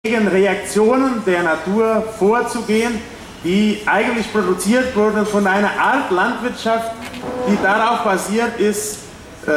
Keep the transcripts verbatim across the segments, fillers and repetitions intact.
gegen Reaktionen der Natur vorzugehen, die eigentlich produziert wurden von einer Art Landwirtschaft, die darauf basiert ist, äh,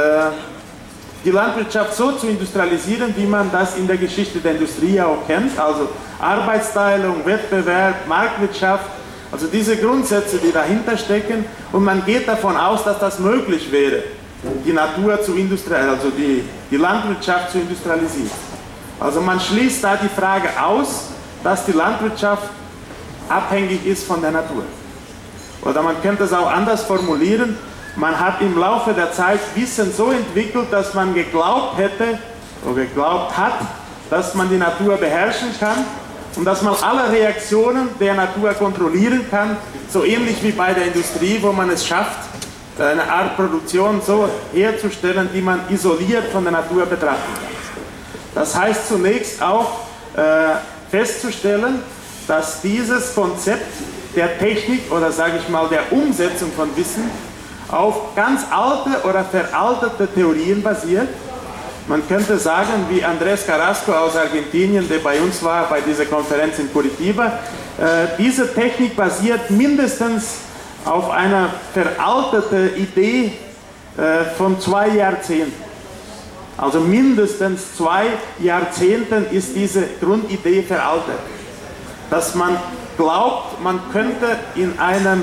die Landwirtschaft so zu industrialisieren, wie man das in der Geschichte der Industrie auch kennt, also Arbeitsteilung, Wettbewerb, Marktwirtschaft, also diese Grundsätze, die dahinter stecken, und man geht davon aus, dass das möglich wäre, die Natur zu industrialisieren, also die, die Landwirtschaft zu industrialisieren. Also man schließt da die Frage aus, dass die Landwirtschaft abhängig ist von der Natur. Oder man könnte es auch anders formulieren, man hat im Laufe der Zeit Wissen so entwickelt, dass man geglaubt hätte, oder geglaubt hat, dass man die Natur beherrschen kann und dass man alle Reaktionen der Natur kontrollieren kann, so ähnlich wie bei der Industrie, wo man es schafft, eine Art Produktion so herzustellen, die man isoliert von der Natur betrachten kann. Das heißt zunächst auch äh, festzustellen, dass dieses Konzept der Technik oder sage ich mal der Umsetzung von Wissen auf ganz alte oder veraltete Theorien basiert. Man könnte sagen, wie Andrés Carrasco aus Argentinien, der bei uns war, bei dieser Konferenz in Curitiba, äh, diese Technik basiert mindestens auf einer veralteten Idee äh, von zwei Jahrzehnten. Also mindestens zwei Jahrzehnten ist diese Grundidee veraltet. Dass man glaubt, man könnte in einem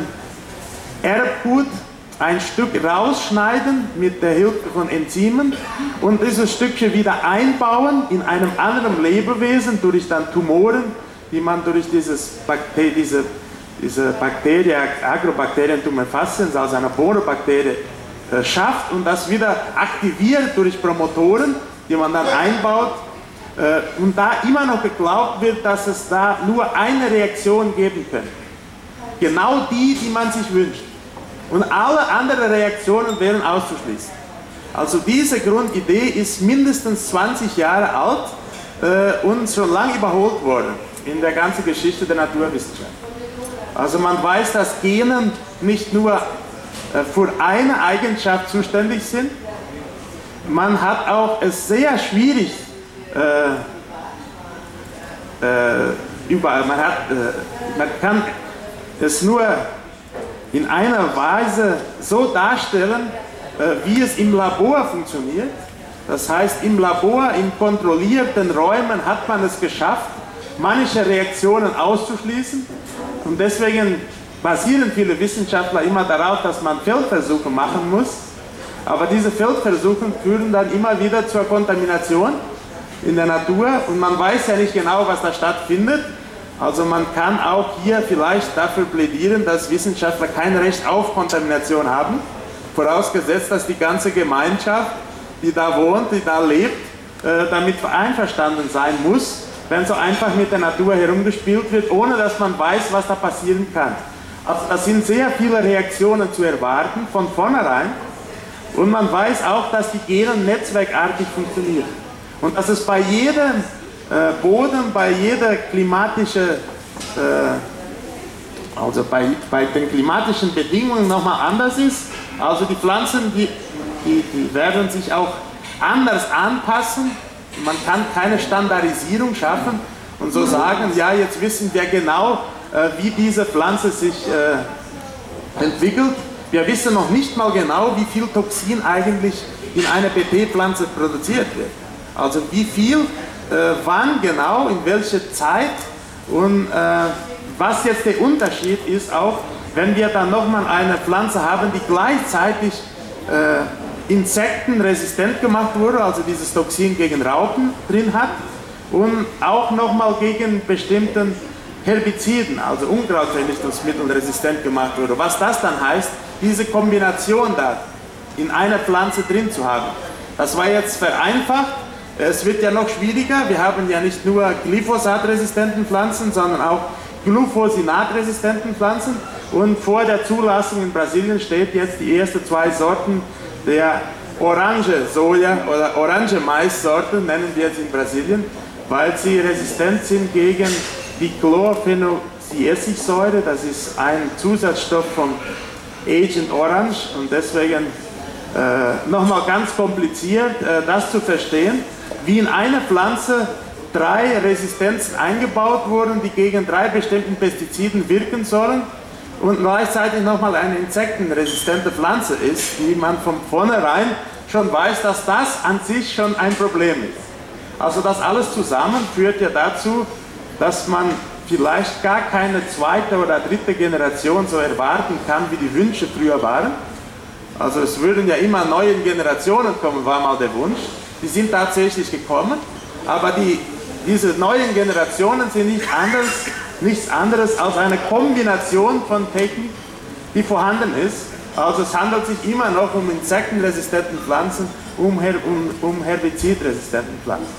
Erbgut ein Stück rausschneiden mit der Hilfe von Enzymen und dieses Stückchen wieder einbauen in einem anderen Lebewesen durch dann Tumoren, die man durch dieses Bakter diese, diese Bakterie, Agrobacterium tumefaciens, also eine Bohnenbakterie, schafft und das wieder aktiviert durch Promotoren, die man dann einbaut, und da immer noch geglaubt wird, dass es da nur eine Reaktion geben könnte. Genau die, die man sich wünscht. Und alle anderen Reaktionen wären auszuschließen. Also diese Grundidee ist mindestens zwanzig Jahre alt äh, und schon lange überholt worden in der ganzen Geschichte der Naturwissenschaft. Also man weiß, dass Gene nicht nur für eine Eigenschaft zuständig sind. Man hat auch es sehr schwierig äh, äh, überall. Man, hat, äh, man kann es nur in einer Weise so darstellen, äh, wie es im Labor funktioniert. Das heißt, im Labor, in kontrollierten Räumen hat man es geschafft, manche Reaktionen auszuschließen, und deswegen basieren viele Wissenschaftler immer darauf, dass man Feldversuche machen muss, aber diese Feldversuche führen dann immer wieder zur Kontamination in der Natur und man weiß ja nicht genau, was da stattfindet. Also man kann auch hier vielleicht dafür plädieren, dass Wissenschaftler kein Recht auf Kontamination haben, vorausgesetzt, dass die ganze Gemeinschaft, die da wohnt, die da lebt, damit einverstanden sein muss, wenn so einfach mit der Natur herumgespielt wird, ohne dass man weiß, was da passieren kann. Also da sind sehr viele Reaktionen zu erwarten, von vornherein. Und man weiß auch, dass die Gene netzwerkartig funktionieren. Und dass es bei jedem äh, Boden, bei jeder klimatischen, äh, also bei, bei den klimatischen Bedingungen nochmal anders ist. Also die Pflanzen, die, die, die werden sich auch anders anpassen. Man kann keine Standardisierung schaffen und so sagen, ja, jetzt wissen wir genau, wie diese Pflanze sich äh, entwickelt. Wir wissen noch nicht mal genau, wie viel Toxin eigentlich in einer B T-Pflanze produziert wird. Also wie viel, äh, wann genau, in welcher Zeit und äh, was jetzt der Unterschied ist auch, wenn wir dann nochmal eine Pflanze haben, die gleichzeitig äh, insektenresistent gemacht wurde, also dieses Toxin gegen Raupen drin hat und auch nochmal gegen bestimmten Herbiziden, also Unkrautvernichtungsmittel resistent gemacht wurde. Was das dann heißt, diese Kombination da in einer Pflanze drin zu haben. Das war jetzt vereinfacht. Es wird ja noch schwieriger. Wir haben ja nicht nur glyphosatresistenten Pflanzen, sondern auch glufosinatresistenten Pflanzen. Und vor der Zulassung in Brasilien steht jetzt die ersten zwei Sorten der Orange Soja oder Orange Mais-Sorte, nennen wir jetzt in Brasilien, weil sie resistent sind gegen die Chlorphenolessigsäure, das ist ein Zusatzstoff von Agent Orange und deswegen äh, nochmal ganz kompliziert, äh, das zu verstehen, wie in einer Pflanze drei Resistenzen eingebaut wurden, die gegen drei bestimmten Pestiziden wirken sollen und gleichzeitig nochmal eine insektenresistente Pflanze ist, die man von vornherein schon weiß, dass das an sich schon ein Problem ist. Also das alles zusammen führt ja dazu, dass man vielleicht gar keine zweite oder dritte Generation so erwarten kann, wie die Wünsche früher waren. Also es würden ja immer neue Generationen kommen, war mal der Wunsch. Die sind tatsächlich gekommen, aber die, diese neuen Generationen sind nicht anders, nichts anderes als eine Kombination von Technik, die vorhanden ist. Also es handelt sich immer noch um insektenresistenten Pflanzen, um, Her um, um herbizidresistenten Pflanzen.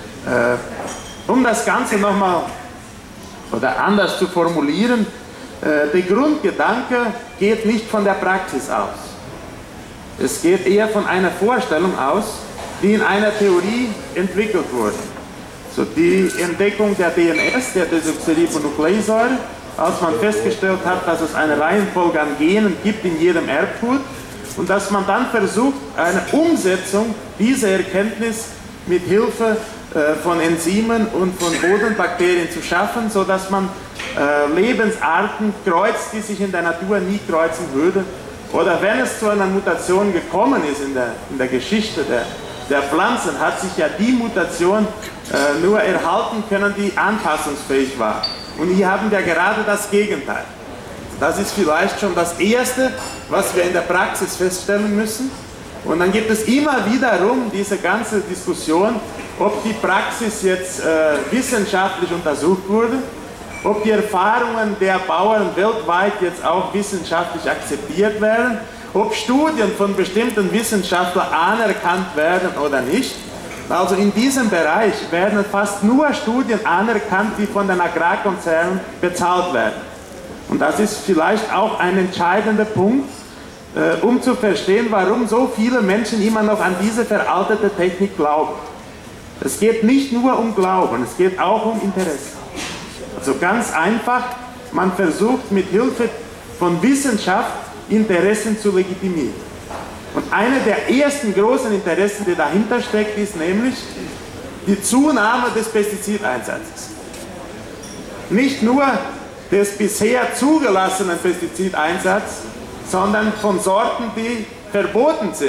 Äh, um das Ganze nochmal oder anders zu formulieren, äh, der Grundgedanke geht nicht von der Praxis aus. Es geht eher von einer Vorstellung aus, die in einer Theorie entwickelt wurde. So die Entdeckung der D N S, der Desoxyribonukleinsäure, als man festgestellt hat, dass es eine Reihenfolge an Genen gibt in jedem Erbgut und dass man dann versucht, eine Umsetzung dieser Erkenntnis mit Hilfe äh, von Enzymen und von Bodenbakterien zu schaffen, sodass man äh, Lebensarten kreuzt, die sich in der Natur nie kreuzen würden. Oder wenn es zu einer Mutation gekommen ist in der, in der Geschichte der, der Pflanzen, hat sich ja die Mutation äh, nur erhalten können, die anpassungsfähig war. Und hier haben wir gerade das Gegenteil. Das ist vielleicht schon das Erste, was wir in der Praxis feststellen müssen. Und dann gibt es immer wiederum diese ganze Diskussion, ob die Praxis jetzt äh, wissenschaftlich untersucht wurde, ob die Erfahrungen der Bauern weltweit jetzt auch wissenschaftlich akzeptiert werden, ob Studien von bestimmten Wissenschaftlern anerkannt werden oder nicht. Also in diesem Bereich werden fast nur Studien anerkannt, die von den Agrarkonzernen bezahlt werden. Und das ist vielleicht auch ein entscheidender Punkt, äh, um zu verstehen, warum so viele Menschen immer noch an diese veraltete Technik glauben. Es geht nicht nur um Glauben, es geht auch um Interesse. Also ganz einfach, man versucht mit Hilfe von Wissenschaft Interessen zu legitimieren. Und eine der ersten großen Interessen, die dahinter steckt, ist nämlich die Zunahme des Pestizideinsatzes. Nicht nur des bisher zugelassenen Pestizideinsatzes, sondern von Sorten, die verboten sind,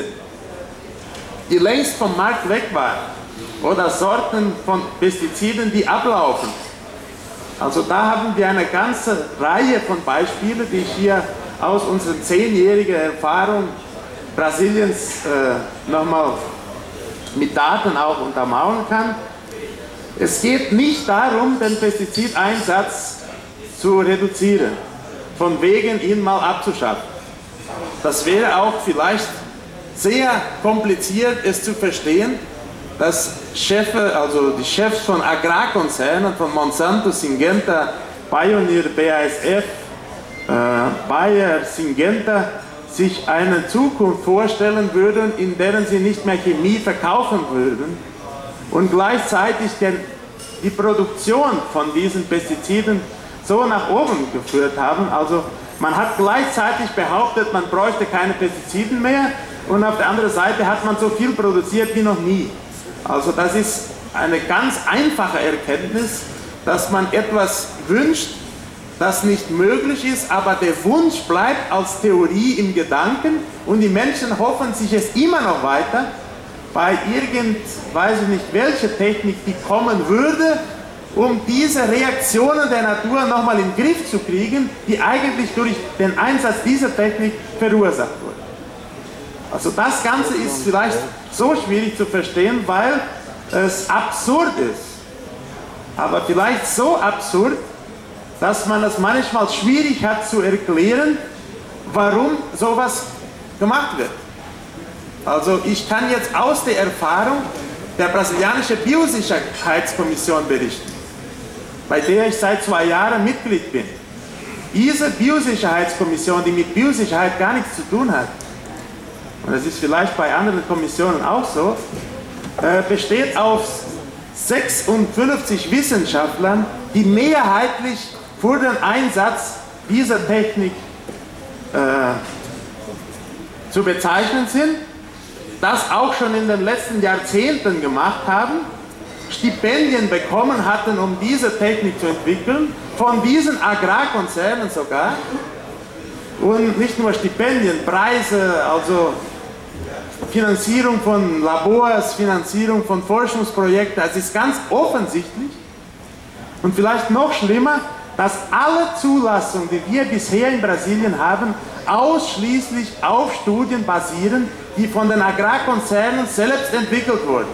die längst vom Markt weg waren, oder Sorten von Pestiziden, die ablaufen. Also da haben wir eine ganze Reihe von Beispielen, die ich hier aus unserer zehnjährigen Erfahrung Brasiliens äh, nochmal mit Daten auch untermauern kann. Es geht nicht darum, den Pestizideinsatz zu reduzieren, von wegen ihn mal abzuschaffen. Das wäre auch vielleicht sehr kompliziert, es zu verstehen, dass Chefs, also die Chefs von Agrarkonzernen, von Monsanto, Syngenta, Pioneer, B A S F, äh, Bayer, Syngenta, sich eine Zukunft vorstellen würden, in der sie nicht mehr Chemie verkaufen würden und gleichzeitig den, die Produktion von diesen Pestiziden so nach oben geführt haben. Also man hat gleichzeitig behauptet, man bräuchte keine Pestiziden mehr und auf der anderen Seite hat man so viel produziert wie noch nie. Also das ist eine ganz einfache Erkenntnis, dass man etwas wünscht, das nicht möglich ist, aber der Wunsch bleibt als Theorie im Gedanken und die Menschen hoffen sich es immer noch weiter bei irgend, weiß ich nicht, welche Technik die kommen würde, um diese Reaktionen der Natur nochmal in den Griff zu kriegen, die eigentlich durch den Einsatz dieser Technik verursacht wurden. Also das Ganze ist vielleicht so schwierig zu verstehen, weil es absurd ist, aber vielleicht so absurd, dass man es manchmal schwierig hat zu erklären, warum sowas gemacht wird. Also ich kann jetzt aus der Erfahrung der brasilianischen Biosicherheitskommission berichten, bei der ich seit zwei Jahren Mitglied bin. Diese Biosicherheitskommission, die mit Biosicherheit gar nichts zu tun hat, und das ist vielleicht bei anderen Kommissionen auch so, äh, besteht aus sechsundfünfzig Wissenschaftlern, die mehrheitlich für den Einsatz dieser Technik äh, zu bezeichnen sind, das auch schon in den letzten Jahrzehnten gemacht haben Stipendien bekommen hatten, um diese Technik zu entwickeln, von diesen Agrarkonzernen sogar. Und nicht nur Stipendien, Preise, also Finanzierung von Labors, Finanzierung von Forschungsprojekten, das ist ganz offensichtlich. Und vielleicht noch schlimmer, dass alle Zulassungen, die wir bisher in Brasilien haben, ausschließlich auf Studien basieren, die von den Agrarkonzernen selbst entwickelt wurden.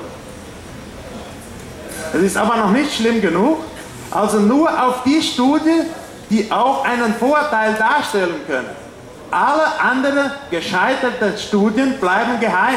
Das ist aber noch nicht schlimm genug. Also nur auf die Studie, die auch einen Vorteil darstellen können. Alle anderen gescheiterten Studien bleiben geheim.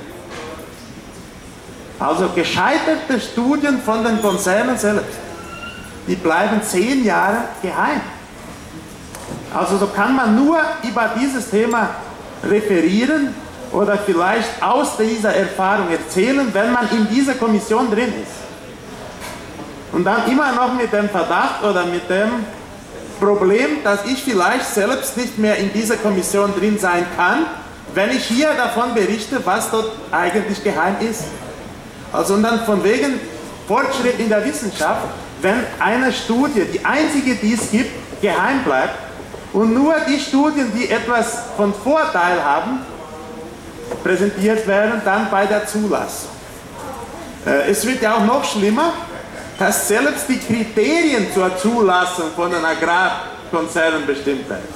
Also gescheiterte Studien von den Konzernen selbst, die bleiben zehn Jahre geheim. Also so kann man nur über dieses Thema referieren oder vielleicht aus dieser Erfahrung erzählen, wenn man in dieser Kommission drin ist. Und dann immer noch mit dem Verdacht oder mit dem Problem, dass ich vielleicht selbst nicht mehr in dieser Kommission drin sein kann, wenn ich hier davon berichte, was dort eigentlich geheim ist. Also und dann von wegen Fortschritt in der Wissenschaft, wenn eine Studie, die einzige, die es gibt, geheim bleibt und nur die Studien, die etwas von Vorteil haben, präsentiert werden, dann bei der Zulassung. Äh, es wird ja auch noch schlimmer, dass selbst die Kriterien zur Zulassung von den Agrarkonzernen bestimmt werden.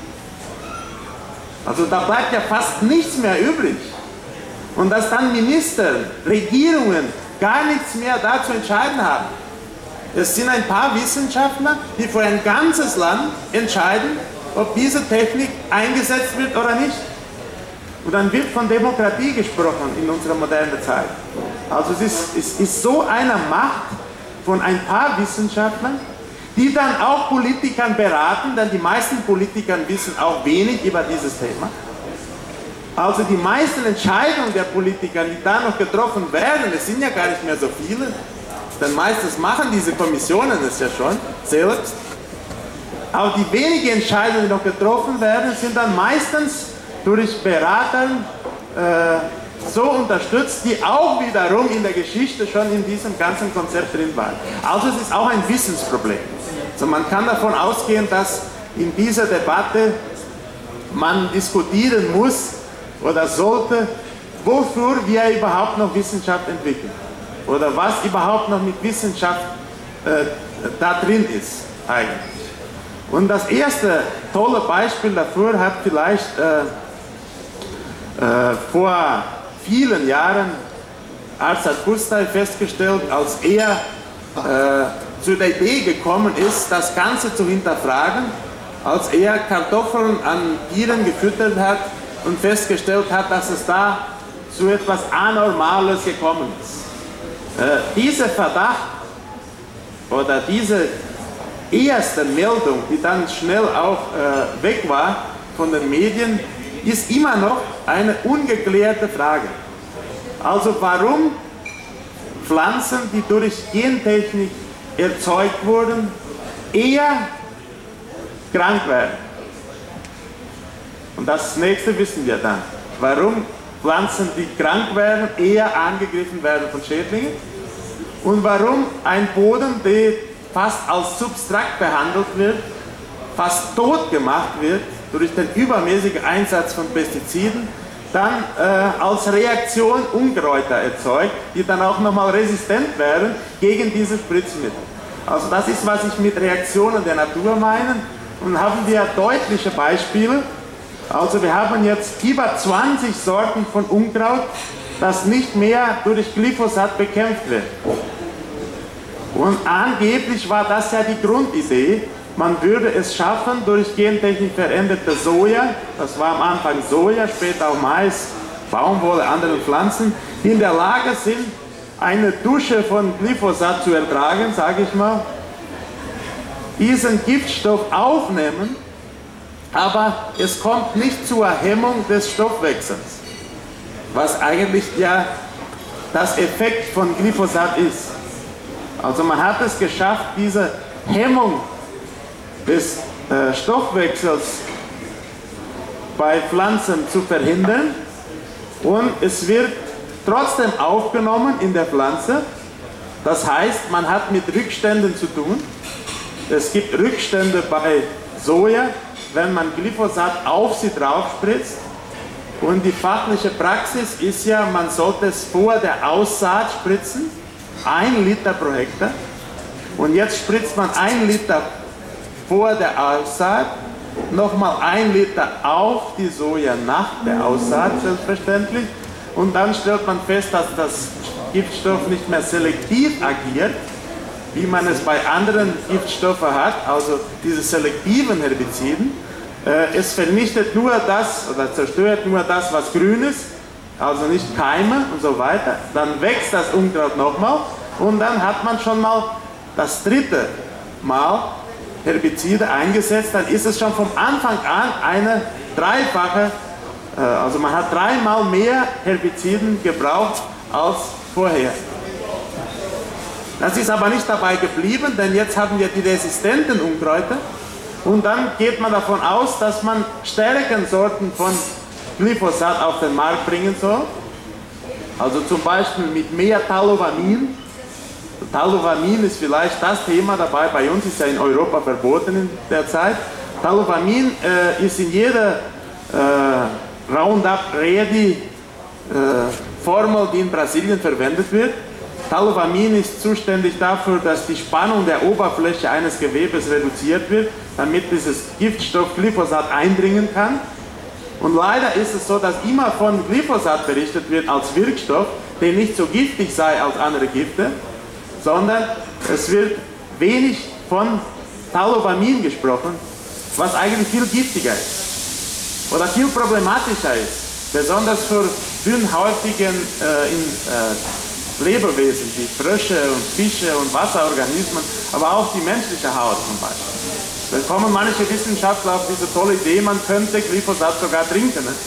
Also da bleibt ja fast nichts mehr übrig. Und dass dann Minister, Regierungen gar nichts mehr da zu entscheiden haben. Es sind ein paar Wissenschaftler, die für ein ganzes Land entscheiden, ob diese Technik eingesetzt wird oder nicht. Und dann wird von Demokratie gesprochen in unserer modernen Zeit. Also es ist, es ist so eine Macht von ein paar Wissenschaftlern, die dann auch Politikern beraten, denn die meisten Politiker wissen auch wenig über dieses Thema. Also die meisten Entscheidungen der Politiker, die da noch getroffen werden, es sind ja gar nicht mehr so viele, denn meistens machen diese Kommissionen es ja schon selbst. Aber die wenigen Entscheidungen, die noch getroffen werden, sind dann meistens durch Berater äh, so unterstützt, die auch wiederum in der Geschichte schon in diesem ganzen Konzept drin waren. Also es ist auch ein Wissensproblem. Also man kann davon ausgehen, dass in dieser Debatte man diskutieren muss oder sollte, wofür wir überhaupt noch Wissenschaft entwickeln. Oder was überhaupt noch mit Wissenschaft äh, da drin ist eigentlich. Und das erste tolle Beispiel dafür hat vielleicht äh, äh, vor vielen Jahren Arzad Pusztai festgestellt, als er äh, zu der Idee gekommen ist, das Ganze zu hinterfragen, als er Kartoffeln an Tieren gefüttert hat und festgestellt hat, dass es da zu etwas Anormales gekommen ist. Äh, dieser Verdacht oder diese erste Meldung, die dann schnell auch äh, weg war von den Medien, ist immer noch eine ungeklärte Frage. Also warum Pflanzen, die durch Gentechnik erzeugt wurden, eher krank werden? Und das nächste wissen wir dann. Warum Pflanzen, die krank werden, eher angegriffen werden von Schädlingen? Und warum ein Boden, der fast als Substrat behandelt wird, fast tot gemacht wird durch den übermäßigen Einsatz von Pestiziden, dann äh, als Reaktion Unkräuter erzeugt, die dann auch nochmal resistent werden gegen diese Spritzmittel. Also das ist, was ich mit Reaktionen der Natur meine. Und haben wir deutliche Beispiele. Also wir haben jetzt über zwanzig Sorten von Unkraut, das nicht mehr durch Glyphosat bekämpft wird. Und angeblich war das ja die Grundidee, man würde es schaffen, durch Gentechnik veränderte Soja, das war am Anfang Soja, später auch Mais, Baumwolle, andere Pflanzen, die in der Lage sind, eine Dusche von Glyphosat zu ertragen, sage ich mal, diesen Giftstoff aufnehmen, aber es kommt nicht zur Hemmung des Stoffwechsels, was eigentlich ja das Effekt von Glyphosat ist. Also man hat es geschafft, diese Hemmung des äh, Stoffwechsels bei Pflanzen zu verhindern und es wird trotzdem aufgenommen in der Pflanze Das heißt, man hat mit Rückständen zu tun. Es gibt Rückstände bei Soja, wenn man Glyphosat auf sie drauf spritzt. Und die fachliche Praxis ist ja, man sollte es vor der Aussaat spritzen, ein Liter pro Hektar. Und jetzt spritzt man ein Liter vor der Aussaat, nochmal ein Liter auf die Soja nach der Aussaat, selbstverständlich. Und dann stellt man fest, dass das Giftstoff nicht mehr selektiv agiert, wie man es bei anderen Giftstoffen hat, also diese selektiven Herbiziden. Äh, es vernichtet nur das oder zerstört nur das, was grün ist, also nicht Keime und so weiter. Dann wächst das Unkraut nochmal und dann hat man schon mal das dritte Mal Herbizide eingesetzt, dann ist es schon vom Anfang an eine dreifache, äh, also man hat dreimal mehr Herbiziden gebraucht als vorher. Das ist aber nicht dabei geblieben, denn jetzt haben wir die resistenten Unkräuter und dann geht man davon aus, dass man stärkere Sorten von Glyphosat auf den Markt bringen soll, also zum Beispiel mit mehr Tallovanin. Tallovanin ist vielleicht das Thema dabei, bei uns ist ja in Europa verboten in der Zeit. Tallovanin äh, ist in jeder äh, Roundup Ready äh, Formel, die in Brasilien verwendet wird. Tallovanin ist zuständig dafür, dass die Spannung der Oberfläche eines Gewebes reduziert wird, damit dieses Giftstoff Glyphosat eindringen kann. Und leider ist es so, dass immer von Glyphosat berichtet wird als Wirkstoff, der nicht so giftig sei als andere Gifte, sondern es wird wenig von Tallovanin gesprochen, was eigentlich viel giftiger ist oder viel problematischer ist, besonders für dünnhäutigen äh, in, äh, Lebewesen wie Frösche und Fische und Wasserorganismen, aber auch die menschliche Haut zum Beispiel. Da kommen manche Wissenschaftler auf diese tolle Idee, man könnte Glyphosat sogar trinken. Ne?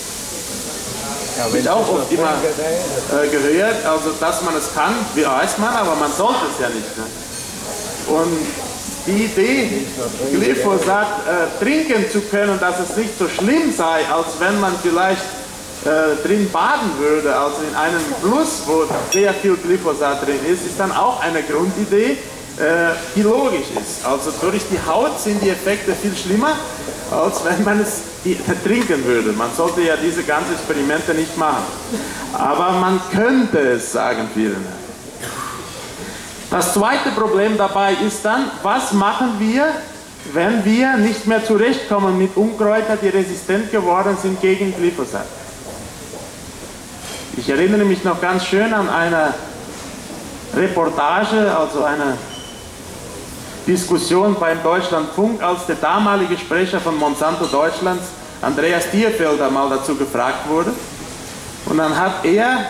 Ja, ich auch oft immer äh, gehört, also dass man es kann, wie weiß man, aber man sollte es ja nicht. Ne? Und die Idee, Glyphosat äh, trinken zu können, dass es nicht so schlimm sei, als wenn man vielleicht äh, drin baden würde, also in einem Fluss, wo sehr viel Glyphosat drin ist, ist dann auch eine Grundidee, äh, die logisch ist. Also durch die Haut sind die Effekte viel schlimmer, als wenn man es die, trinken würde. Man sollte ja diese ganzen Experimente nicht machen. Aber man könnte es, sagen viele. Das zweite Problem dabei ist dann, was machen wir, wenn wir nicht mehr zurechtkommen mit Unkräutern, die resistent geworden sind gegen Glyphosat. Ich erinnere mich noch ganz schön an eine Reportage, also eine Diskussion beim Deutschlandfunk, als der damalige Sprecher von Monsanto Deutschlands, Andreas Dierfelder, mal dazu gefragt wurde. Und dann hat er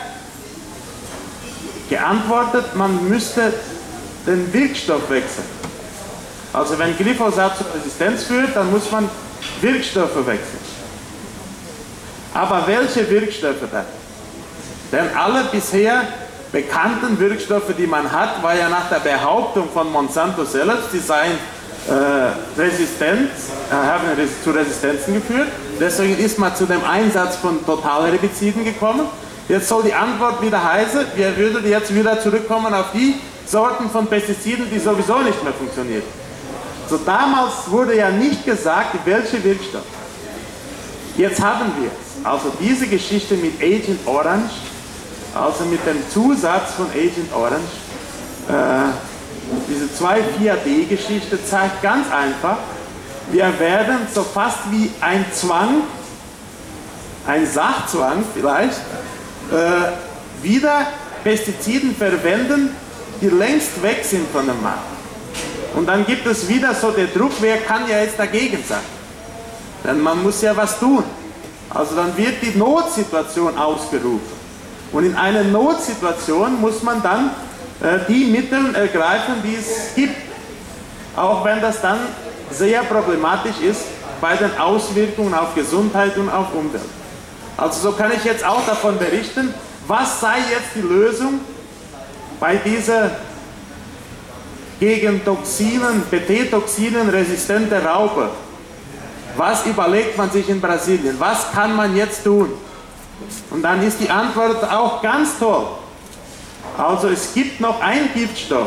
geantwortet, man müsste den Wirkstoff wechseln. Also wenn Glyphosat zur Resistenz führt, dann muss man Wirkstoffe wechseln. Aber welche Wirkstoffe dann? Denn alle bisher bekannten Wirkstoffe, die man hat, war ja nach der Behauptung von Monsanto selbst, die seien äh, resistent, äh, haben zu Resistenzen geführt. Deswegen ist man zu dem Einsatz von Totalherbiziden gekommen. Jetzt soll die Antwort wieder heißen, wir würden jetzt wieder zurückkommen auf die Sorten von Pestiziden, die sowieso nicht mehr funktionieren. So, damals wurde ja nicht gesagt, welche Wirkstoffe. Jetzt haben wir es. Also diese Geschichte mit Agent Orange, also mit dem Zusatz von Agent Orange, äh, diese zwei vier D Geschichte zeigt ganz einfach, wir werden so fast wie ein Zwang, ein Sachzwang vielleicht, äh, wieder Pestiziden verwenden, die längst weg sind von dem Markt. Und dann gibt es wieder so den Druck, wer kann ja jetzt dagegen sein? Denn man muss ja was tun. Also dann wird die Notsituation ausgerufen. Und in einer Notsituation muss man dann äh, die Mittel ergreifen, die es gibt. Auch wenn das dann sehr problematisch ist bei den Auswirkungen auf Gesundheit und auf Umwelt. Also so kann ich jetzt auch davon berichten, was sei jetzt die Lösung bei dieser gegen Toxinen, B T-Toxinen resistente Raupe. Was überlegt man sich in Brasilien? Was kann man jetzt tun? Und dann ist die Antwort auch ganz toll. Also es gibt noch einen Giftstoff.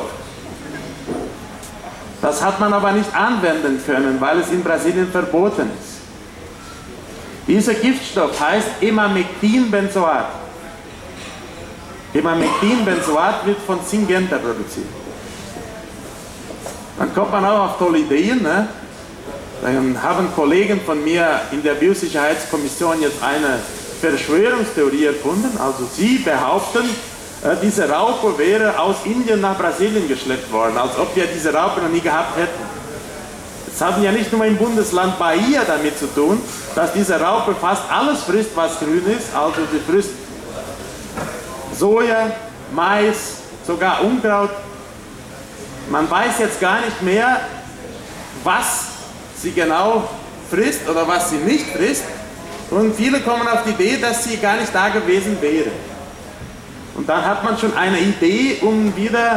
Das hat man aber nicht anwenden können, weil es in Brasilien verboten ist. Dieser Giftstoff heißt Emamectin-Benzoat. Emamectin-Benzoat wird von Syngenta produziert. Dann kommt man auch auf tolle Ideen. Ne? Dann haben Kollegen von mir in der Biosicherheitskommission jetzt eine Verschwörungstheorie erfunden. Also sie behaupten, diese Raupe wäre aus Indien nach Brasilien geschleppt worden, als ob wir diese Raupe noch nie gehabt hätten. Es hat ja nicht nur im Bundesland Bahia damit zu tun, dass diese Raupe fast alles frisst, was grün ist. Also sie frisst Soja, Mais, sogar Unkraut. Man weiß jetzt gar nicht mehr, was sie genau frisst oder was sie nicht frisst. Und viele kommen auf die Idee, dass sie gar nicht da gewesen wäre. Und dann hat man schon eine Idee, um wieder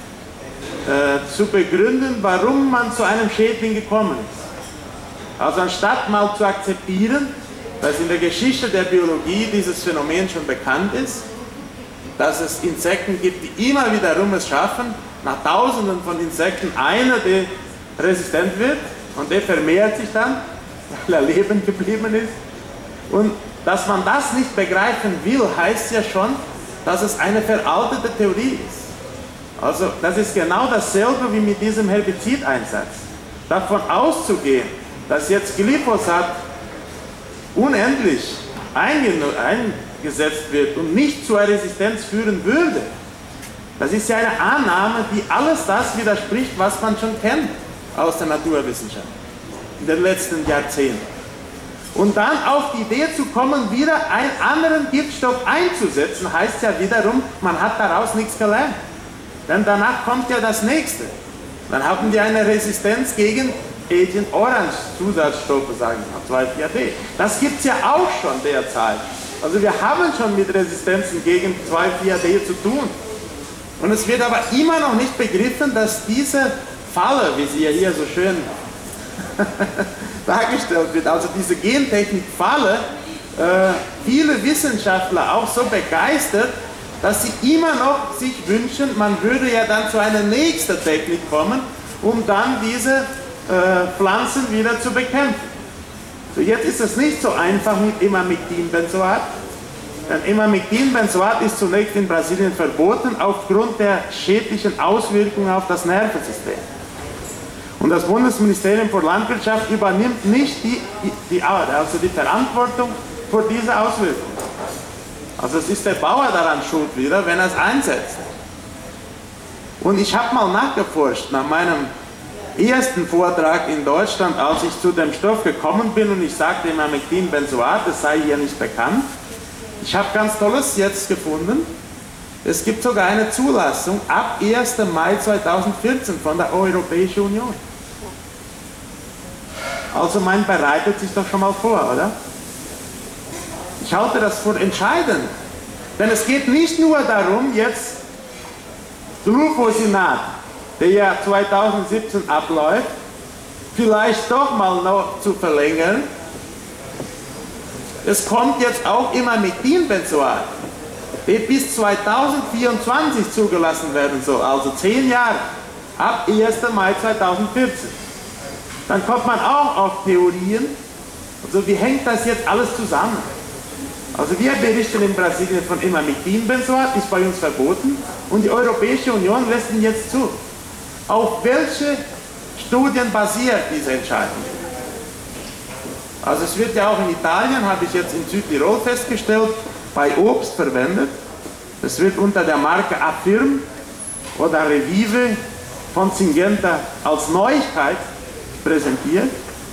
äh, zu begründen, warum man zu einem Schädling gekommen ist. Also anstatt mal zu akzeptieren, dass in der Geschichte der Biologie dieses Phänomen schon bekannt ist, dass es Insekten gibt, die immer wiederum es schaffen, nach Tausenden von Insekten einer, der resistent wird, und der vermehrt sich dann, weil er lebend geblieben ist. Und dass man das nicht begreifen will, heißt ja schon, dass es eine veraltete Theorie ist. Also das ist genau dasselbe wie mit diesem Herbizideinsatz. Davon auszugehen, dass jetzt Glyphosat unendlich eingesetzt wird und nicht zur Resistenz führen würde, das ist ja eine Annahme, die alles das widerspricht, was man schon kennt aus der Naturwissenschaft in den letzten Jahrzehnten. Und dann auf die Idee zu kommen, wieder einen anderen Giftstoff einzusetzen, heißt ja wiederum, man hat daraus nichts gelernt. Denn danach kommt ja das nächste. Dann haben wir eine Resistenz gegen Agent Orange Zusatzstoffe, sagen wir, zwei vier D. Das gibt es ja auch schon derzeit. Also wir haben schon mit Resistenzen gegen zwei vier D zu tun. Und es wird aber immer noch nicht begriffen, dass diese Falle, wie sie ja hier so schön dargestellt wird, also diese Gentechnik-Falle, äh, viele Wissenschaftler auch so begeistert, dass sie immer noch sich wünschen, man würde ja dann zu einer nächsten Technik kommen, um dann diese äh, Pflanzen wieder zu bekämpfen. So, jetzt ist es nicht so einfach mit Emamectin-Benzoat, denn Emamectin-Benzoat ist zunächst in Brasilien verboten aufgrund der schädlichen Auswirkungen auf das Nervensystem. Und das Bundesministerium für Landwirtschaft übernimmt nicht die, die, also die Verantwortung für diese Auswirkungen. Also es ist der Bauer daran schuld wieder, wenn er es einsetzt. Und ich habe mal nachgeforscht nach meinem ersten Vortrag in Deutschland, als ich zu dem Stoff gekommen bin und ich sagte Emamectin-Benzoat, das sei hier nicht bekannt. Ich habe ganz Tolles jetzt gefunden. Es gibt sogar eine Zulassung ab ersten Mai zweitausendvierzehn von der Europäischen Union. Also man bereitet sich doch schon mal vor, oder? Ich halte das für entscheidend. Denn es geht nicht nur darum, jetzt Glufosinat, der ja zweitausendsiebzehn abläuft, vielleicht doch mal noch zu verlängern. Es kommt jetzt auch Emamectin-Benzoat, der bis zweitausendvierundzwanzig zugelassen werden soll, also zehn Jahre, ab ersten Mai zweitausendvierzehn. Dann kommt man auch auf Theorien, also wie hängt das jetzt alles zusammen? Also wir berichten in Brasilien von Emamectin-Benzoat, ist bei uns verboten, und die Europäische Union lässt ihn jetzt zu. Auf welche Studien basiert diese Entscheidung? Also es wird ja auch in Italien, habe ich jetzt in Südtirol festgestellt, bei Obst verwendet. Es wird unter der Marke Affirm oder Revive von Syngenta als Neuigkeit präsentiert.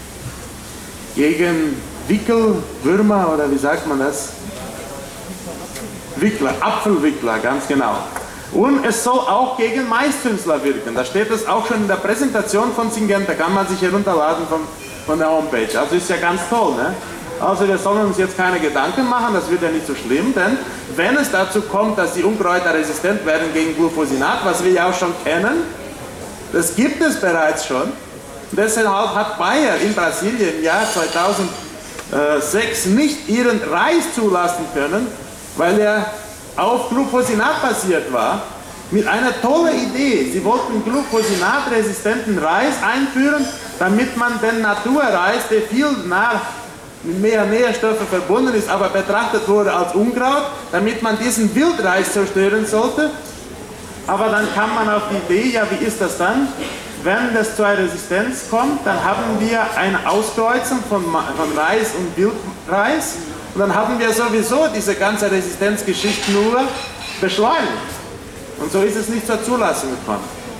Gegen Wickel, Würmer oder wie sagt man das? Wickler, Apfelwickler, ganz genau. Und es soll auch gegen Maiszünsler wirken. Da steht es auch schon in der Präsentation von Syngenta, kann man sich herunterladen von, von der Homepage. Also ist ja ganz toll, ne? Also wir sollen uns jetzt keine Gedanken machen, das wird ja nicht so schlimm, denn wenn es dazu kommt, dass die Unkräuter resistent werden gegen Glufosinat, was wir ja auch schon kennen, das gibt es bereits schon. Deshalb hat Bayer in Brasilien im Jahr zweitausendsechs nicht ihren Reis zulassen können, weil er auf Glufosinat basiert war, mit einer tollen Idee. Sie wollten glufosinatresistenten Reis einführen, damit man den Naturreis, der viel nah mit mehr Nährstoffen verbunden ist, aber betrachtet wurde als Unkraut, damit man diesen Wildreis zerstören sollte. Aber dann kam man auf die Idee, ja, wie ist das dann? Wenn es zur Resistenz kommt, dann haben wir eine Auskreuzung von, von Reis und Wildreis und dann haben wir sowieso diese ganze Resistenzgeschichte nur beschleunigt. Und so ist es nicht zur Zulassung gekommen.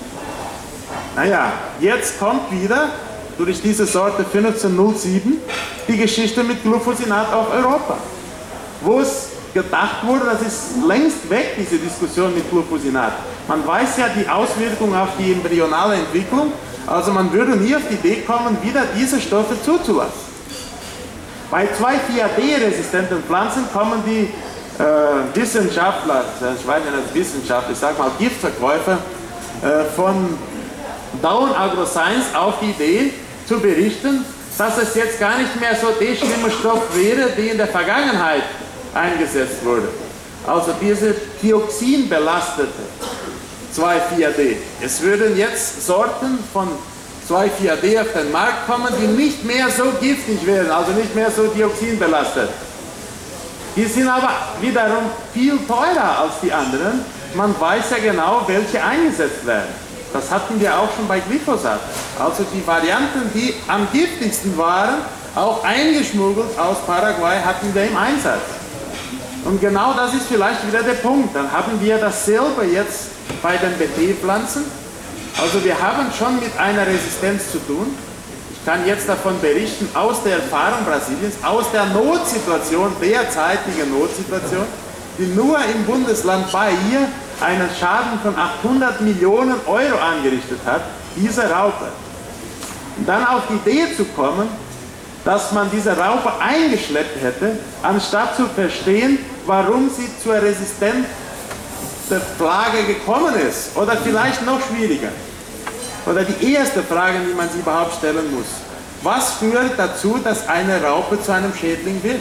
Naja, jetzt kommt wieder durch diese Sorte fünfzehnhundertsieben die Geschichte mit Glufosinat auf Europa, wo es gedacht wurde, das ist längst weg, diese Diskussion mit Glufosinat. Man weiß ja die Auswirkungen auf die embryonale Entwicklung, also man würde nie auf die Idee kommen, wieder diese Stoffe zuzulassen. Bei zwei vier D-resistenten Pflanzen kommen die äh, Wissenschaftler, ich weiß nicht, Wissenschaftler, ich sage mal Giftverkäufer äh, von Dow AgroScience auf die Idee zu berichten, dass es jetzt gar nicht mehr so der schlimme Stoff wäre, der in der Vergangenheit eingesetzt wurde. Also diese dioxinbelastete zwei vier D. Es würden jetzt Sorten von zwei vier D auf den Markt kommen, die nicht mehr so giftig werden, also nicht mehr so dioxinbelastet. Die sind aber wiederum viel teurer als die anderen. Man weiß ja genau, welche eingesetzt werden. Das hatten wir auch schon bei Glyphosat. Also die Varianten, die am giftigsten waren, auch eingeschmuggelt aus Paraguay, hatten wir im Einsatz. Und genau das ist vielleicht wieder der Punkt. Dann haben wir dasselbe jetzt bei den B T-Pflanzen. Also wir haben schon mit einer Resistenz zu tun. Ich kann jetzt davon berichten, aus der Erfahrung Brasiliens, aus der Notsituation, derzeitigen Notsituation, die nur im Bundesland Bahia einen Schaden von achthundert Millionen Euro angerichtet hat, diese Raupe. Und dann auf die Idee zu kommen, dass man diese Raupe eingeschleppt hätte, anstatt zu verstehen, warum sie zur Resistenz der Plage gekommen ist. Oder vielleicht noch schwieriger. Oder die erste Frage, die man sich überhaupt stellen muss. Was führt dazu, dass eine Raupe zu einem Schädling wird?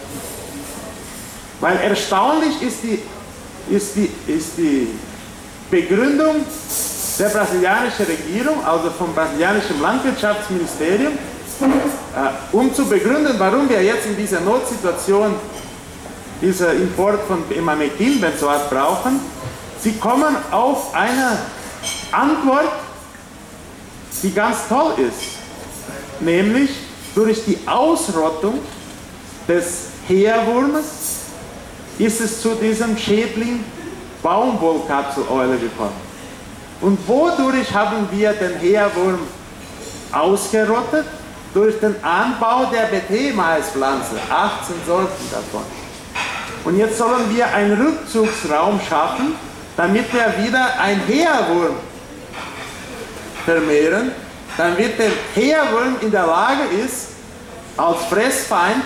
Weil erstaunlich ist die, ist die, ist die Begründung der brasilianischen Regierung, also vom brasilianischen Landwirtschaftsministerium, äh, um zu begründen, warum wir jetzt in dieser Notsituation diesen Import von Imametin-Benzoat brauchen. Sie kommen auf eine Antwort, die ganz toll ist, nämlich durch die Ausrottung des Heerwurmes ist es zu diesem Schädling Baumwollkapseleule gekommen. Und wodurch haben wir den Heerwurm ausgerottet? Durch den Anbau der B T-Maispflanze, achtzehn Sorten davon. Und jetzt sollen wir einen Rückzugsraum schaffen, damit wir wieder ein Heerwurm vermehren, damit der Heerwurm in der Lage ist, als Fressfeind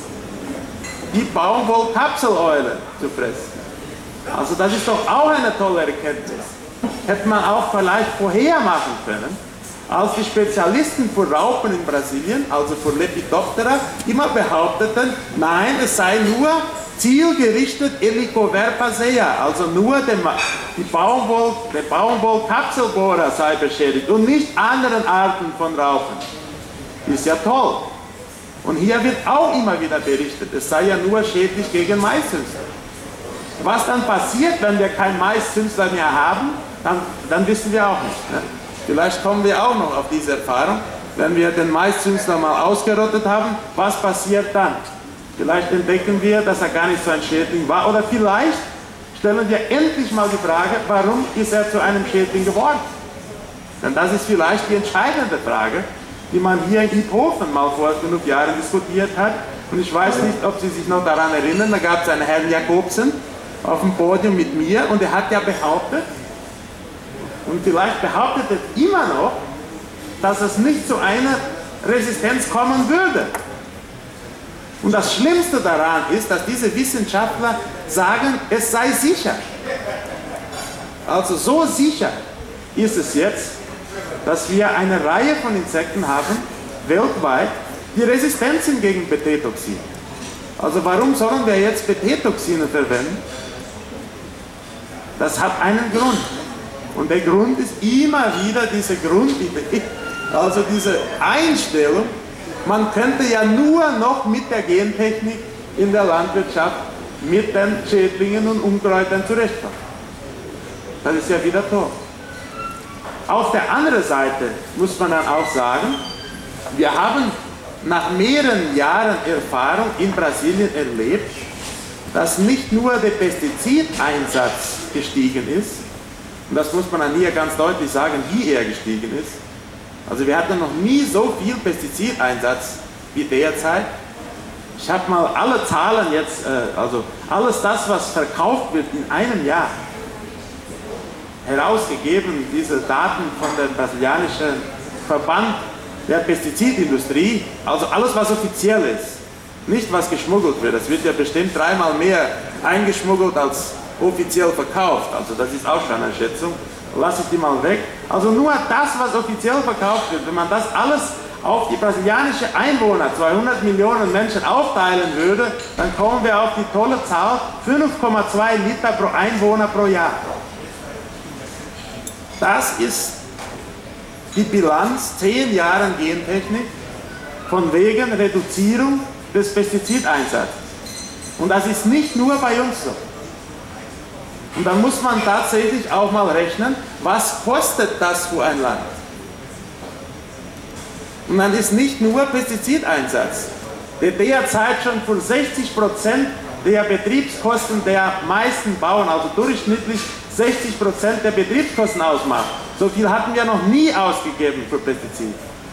die Baumwollkapseleule zu fressen. Also das ist doch auch eine tolle Erkenntnis. Hätte man auch vielleicht vorher machen können, als die Spezialisten für Raupen in Brasilien, also für Lepidoptera, immer behaupteten, nein, es sei nur zielgerichtet Helicoverpasea, also nur der, die Baumwoll, der Baumwollkapselbohrer sei beschädigt und nicht anderen Arten von Raupen. Ist ja toll. Und hier wird auch immer wieder berichtet, es sei ja nur schädlich gegen Maiszünsler. Was dann passiert, wenn wir keinen Maiszünsler mehr haben, dann, dann wissen wir auch nicht. Ne? Vielleicht kommen wir auch noch auf diese Erfahrung, wenn wir den Maiszünsler mal ausgerottet haben, was passiert dann? Vielleicht entdecken wir, dass er gar nicht so ein Schädling war, oder vielleicht stellen wir endlich mal die Frage, warum ist er zu einem Schädling geworden? Denn das ist vielleicht die entscheidende Frage, die man hier in Iphofen mal vor genug Jahren diskutiert hat. Und ich weiß nicht, ob Sie sich noch daran erinnern, da gab es einen Herrn Jakobsen auf dem Podium mit mir und er hat ja behauptet, und vielleicht behauptet er immer noch, dass es nicht zu einer Resistenz kommen würde. Und das Schlimmste daran ist, dass diese Wissenschaftler sagen, es sei sicher. Also so sicher ist es jetzt, dass wir eine Reihe von Insekten haben, weltweit, die resistent sind gegen B T-Toxine. Also warum sollen wir jetzt B T-Toxine verwenden, Das hat einen Grund. Und der Grund ist immer wieder diese Grundidee, also diese Einstellung, man könnte ja nur noch mit der Gentechnik in der Landwirtschaft mit den Schädlingen und Unkräutern zurechtkommen. Das ist ja wieder tot. Auf der anderen Seite muss man dann auch sagen, wir haben nach mehreren Jahren Erfahrung in Brasilien erlebt, dass nicht nur der Pestizideinsatz gestiegen ist, und das muss man dann hier ganz deutlich sagen, wie er gestiegen ist. Also wir hatten noch nie so viel Pestizideinsatz wie derzeit. Ich habe mal alle Zahlen jetzt, also alles das, was verkauft wird in einem Jahr, herausgegeben, diese Daten von dem brasilianischen Verband der Pestizidindustrie, also alles, was offiziell ist, nicht was geschmuggelt wird. Es wird ja bestimmt dreimal mehr eingeschmuggelt als offiziell verkauft, also das ist auch schon eine Schätzung. Lasse ich die mal weg. Also nur das, was offiziell verkauft wird, wenn man das alles auf die brasilianische Einwohner, zweihundert Millionen Menschen, aufteilen würde, dann kommen wir auf die tolle Zahl fünf Komma zwei Liter pro Einwohner pro Jahr. Das ist die Bilanz zehn Jahren Gentechnik von wegen Reduzierung des Pestizideinsatzes. Und das ist nicht nur bei uns so. Und dann muss man tatsächlich auch mal rechnen, was kostet das für ein Land? Und dann ist nicht nur Pestizideinsatz, der derzeit schon für sechzig Prozent der Betriebskosten der meisten Bauern, also durchschnittlich sechzig Prozent der Betriebskosten ausmacht. So viel hatten wir noch nie ausgegeben für Pestizide.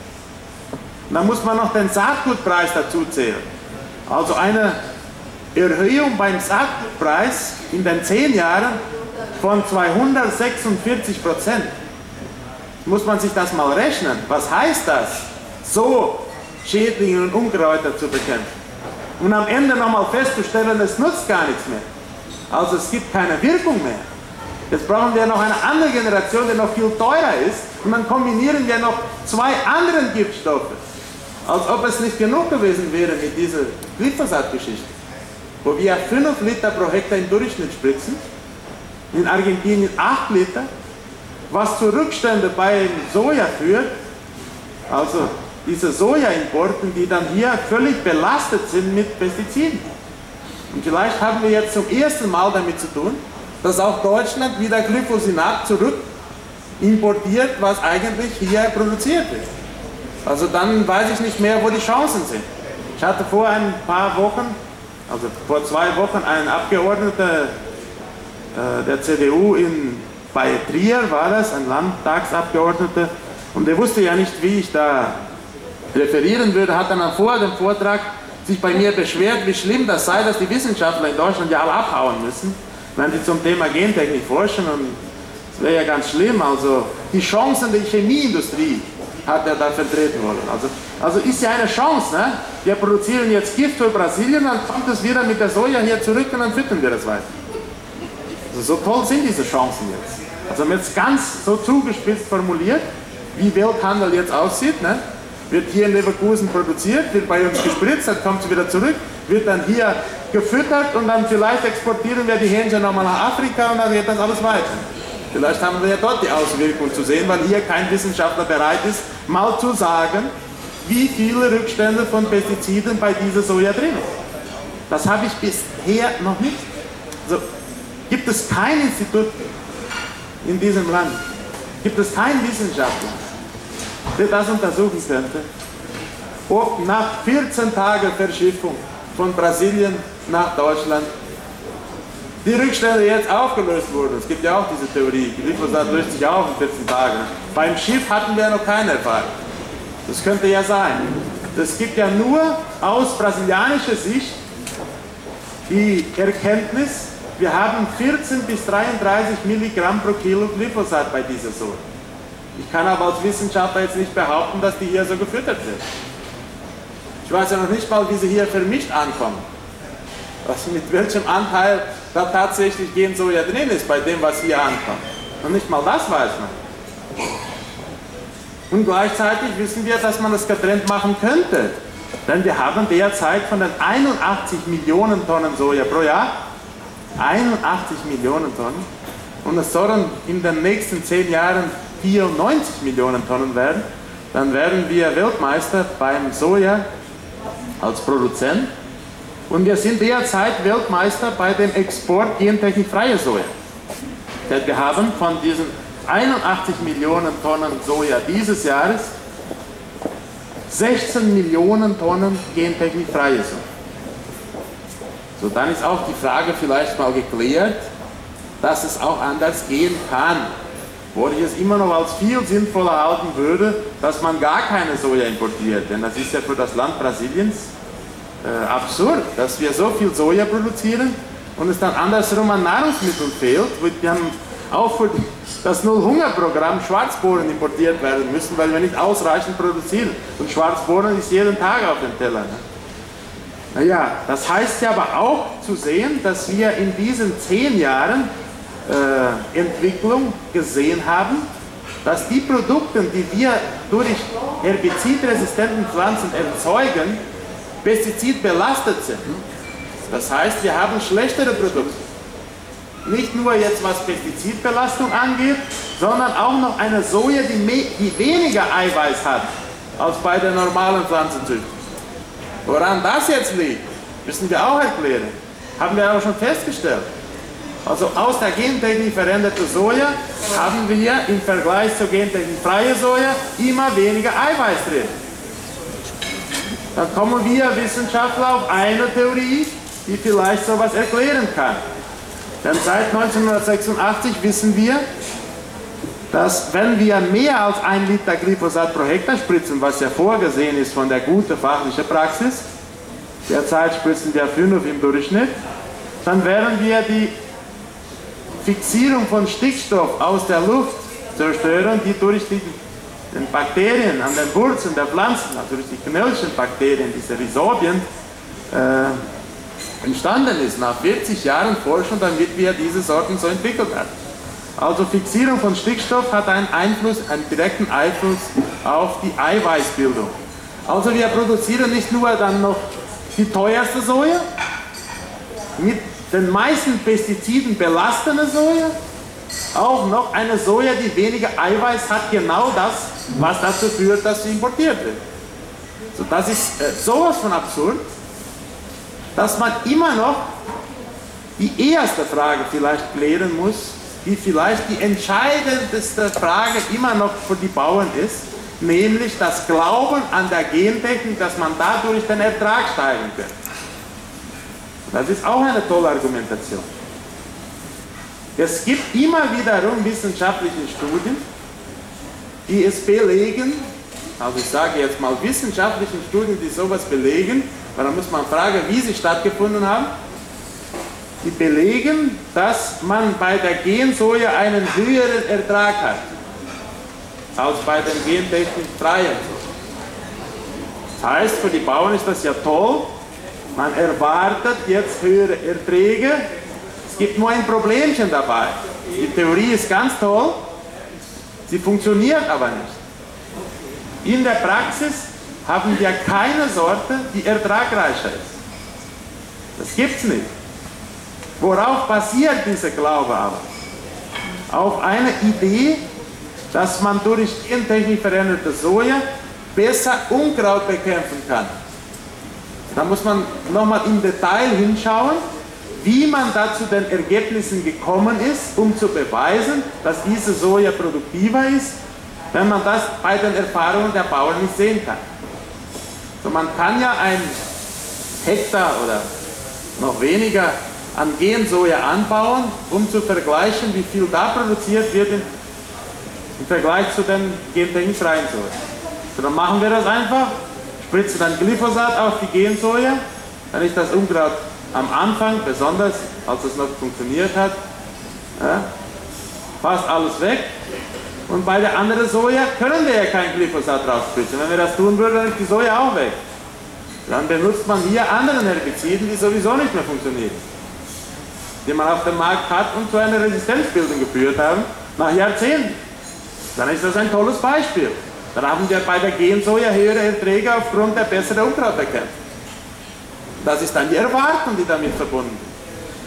Und dann muss man noch den Saatgutpreis dazu zählen. Also eine Erhöhung beim Saatgutpreis in den zehn Jahren von zweihundertsechsundvierzig Prozent. Muss man sich das mal rechnen. Was heißt das, so Schädlinge und Unkräuter zu bekämpfen? Und am Ende nochmal festzustellen, es nutzt gar nichts mehr. Also es gibt keine Wirkung mehr. Jetzt brauchen wir noch eine andere Generation, die noch viel teurer ist. Und dann kombinieren wir noch zwei andere Giftstoffe. Als ob es nicht genug gewesen wäre mit dieser Glyphosat-Geschichte. Wo wir fünf Liter pro Hektar im Durchschnitt spritzen, in Argentinien acht Liter, was zu Rückständen beim Soja führt, also diese Sojaimporten, die dann hier völlig belastet sind mit Pestiziden. Und vielleicht haben wir jetzt zum ersten Mal damit zu tun, dass auch Deutschland wieder Glyphosinat zurück importiert, was eigentlich hier produziert wird. Also dann weiß ich nicht mehr, wo die Chancen sind. Ich hatte vor ein paar Wochen, also vor zwei Wochen, einen Abgeordneten äh, der C D U in, bei Trier war das, ein Landtagsabgeordneter, und der wusste ja nicht, wie ich da referieren würde, hat dann vor dem Vortrag sich bei mir beschwert, wie schlimm das sei, dass die Wissenschaftler in Deutschland ja alle abhauen müssen, wenn sie zum Thema Gentechnik forschen, und das wäre ja ganz schlimm. Also die Chancen der Chemieindustrie hat er da vertreten wollen. Also, also ist ja eine Chance, ne? Wir produzieren jetzt Gift für Brasilien, dann kommt es wieder mit der Soja hier zurück und dann füttern wir das weiter. Also so toll sind diese Chancen jetzt. Also jetzt ganz so zugespitzt formuliert, wie Welthandel jetzt aussieht, ne? Wird hier in Leverkusen produziert, wird bei uns gespritzt, dann kommt es wieder zurück, wird dann hier gefüttert und dann vielleicht exportieren wir die Hähnchen nochmal nach Afrika und dann geht das alles weiter. Vielleicht haben wir ja dort die Auswirkungen zu sehen, weil hier kein Wissenschaftler bereit ist, mal zu sagen, wie viele Rückstände von Pestiziden bei dieser Soja drin ist. Das habe ich bisher noch nicht. Also, gibt es kein Institut in diesem Land, gibt es keinen Wissenschaftler, der das untersuchen könnte, ob nach vierzehn Tagen Verschiffung von Brasilien nach Deutschland die Rückstände jetzt aufgelöst wurden. Es gibt ja auch diese Theorie, Glyphosat löst sich auf in vierzehn Tagen. Beim Schiff hatten wir noch keine Erfahrung. Das könnte ja sein. Es gibt ja nur aus brasilianischer Sicht die Erkenntnis, wir haben vierzehn bis dreiunddreißig Milligramm pro Kilo Glyphosat bei dieser Soja. Ich kann aber als Wissenschaftler jetzt nicht behaupten, dass die hier so gefüttert wird. Ich weiß ja noch nicht mal, wie sie hier vermischt ankommen. Was, mit welchem Anteil da tatsächlich Gensoja drin ist, bei dem, was hier ankommt. Und nicht mal das weiß man. Und gleichzeitig wissen wir, dass man das getrennt machen könnte. Denn wir haben derzeit von den einundachtzig Millionen Tonnen Soja pro Jahr, einundachtzig Millionen Tonnen, und es sollen in den nächsten zehn Jahren vierundneunzig Millionen Tonnen werden, dann werden wir Weltmeister beim Soja als Produzent und wir sind derzeit Weltmeister bei dem Export gentechnikfreie Soja. Denn wir haben von diesen einundachtzig Millionen Tonnen Soja dieses Jahres sechzehn Millionen Tonnen gentechnikfreie Soja. So, dann ist auch die Frage vielleicht mal geklärt, dass es auch anders gehen kann. Wo ich es immer noch als viel sinnvoller halten würde, dass man gar keine Soja importiert. Denn das ist ja für das Land Brasiliens äh, absurd, dass wir so viel Soja produzieren und es dann andersrum an Nahrungsmitteln fehlt. Wir haben auch für das Null-Hunger-Programm Schwarzbohnen importiert werden müssen, weil wir nicht ausreichend produzieren. Und Schwarzbohnen ist jeden Tag auf dem Teller. Ne? Naja, das heißt ja aber auch zu sehen, dass wir in diesen zehn Jahren äh, Entwicklung gesehen haben, dass die Produkte, die wir durch herbizidresistenten Pflanzen erzeugen, pestizidbelastet sind. Das heißt, wir haben schlechtere Produkte. Nicht nur jetzt was Pestizidbelastung angeht, sondern auch noch eine Soja, die, die weniger Eiweiß hat als bei der normalen Pflanzenzüchtung. Woran das jetzt liegt, müssen wir auch erklären. Haben wir auch schon festgestellt. Also aus der Gentechnik veränderte Soja haben wir im Vergleich zur gentechnikfreie Soja immer weniger Eiweiß drin. Dann kommen wir Wissenschaftler auf eine Theorie, die vielleicht sowas erklären kann. Denn seit neunzehnhundertsechsundachtzig wissen wir, dass wenn wir mehr als ein Liter Glyphosat pro Hektar spritzen, was ja vorgesehen ist von der guten fachlichen Praxis, derzeit spritzen wir fünf im Durchschnitt, dann werden wir die Fixierung von Stickstoff aus der Luft zerstören, die durch die den Bakterien an den Wurzeln der Pflanzen, also durch die Knöllchenbakterien, diese Rhizobien, äh, entstanden ist. Nach vierzig Jahren Forschung, damit wir diese Sorten so entwickelt haben. Also Fixierung von Stickstoff hat einen Einfluss, einen direkten Einfluss auf die Eiweißbildung. Also wir produzieren nicht nur dann noch die teuerste Soja, mit den meisten Pestiziden belastende Soja, auch noch eine Soja, die weniger Eiweiß hat, genau das, was dazu führt, dass sie importiert wird. So, das ist äh, sowas von absurd, dass man immer noch die erste Frage vielleicht klären muss, die vielleicht die entscheidendste Frage immer noch für die Bauern ist, nämlich das Glauben an der Gentechnik, dass man dadurch den Ertrag steigern kann. Das ist auch eine tolle Argumentation. Es gibt immer wiederum wissenschaftliche Studien, die es belegen, also ich sage jetzt mal wissenschaftliche Studien, die sowas belegen, weil dann muss man fragen, wie sie stattgefunden haben, die belegen, dass man bei der Gensoja einen höheren Ertrag hat, als bei den gentechnikfreien. Das heißt, für die Bauern ist das ja toll, man erwartet jetzt höhere Erträge. Es gibt nur ein Problemchen dabei. Die Theorie ist ganz toll, sie funktioniert aber nicht. In der Praxis haben wir keine Sorte, die ertragreicher ist. Das gibt es nicht. Worauf basiert dieser Glaube aber? Auf eine Idee, dass man durch Gentechnik veränderte Soja besser Unkraut bekämpfen kann. Da muss man nochmal im Detail hinschauen, wie man da zu den Ergebnissen gekommen ist, um zu beweisen, dass diese Soja produktiver ist, wenn man das bei den Erfahrungen der Bauern nicht sehen kann. So, man kann ja ein Hektar oder noch weniger an Gensoja anbauen, um zu vergleichen, wie viel da produziert wird im, im Vergleich zu den gentechnikfreien Soja. So, dann machen wir das einfach, spritzen dann Glyphosat auf die Gensoja, dann ist das Unkraut am Anfang, besonders als es noch funktioniert hat, ja, fast alles weg. Und bei der anderen Soja können wir ja kein Glyphosat draufspritzen. Wenn wir das tun würden, dann ist die Soja auch weg. Dann benutzt man hier anderen Herbiziden, die sowieso nicht mehr funktionieren, die man auf dem Markt hat und zu einer Resistenzbildung geführt haben, nach Jahrzehnten. Dann ist das ein tolles Beispiel. Dann haben wir bei der Gensoja höhere Erträge aufgrund der besseren Unkrautbekämpfung. Das ist dann die Erwartung, die damit verbunden ist.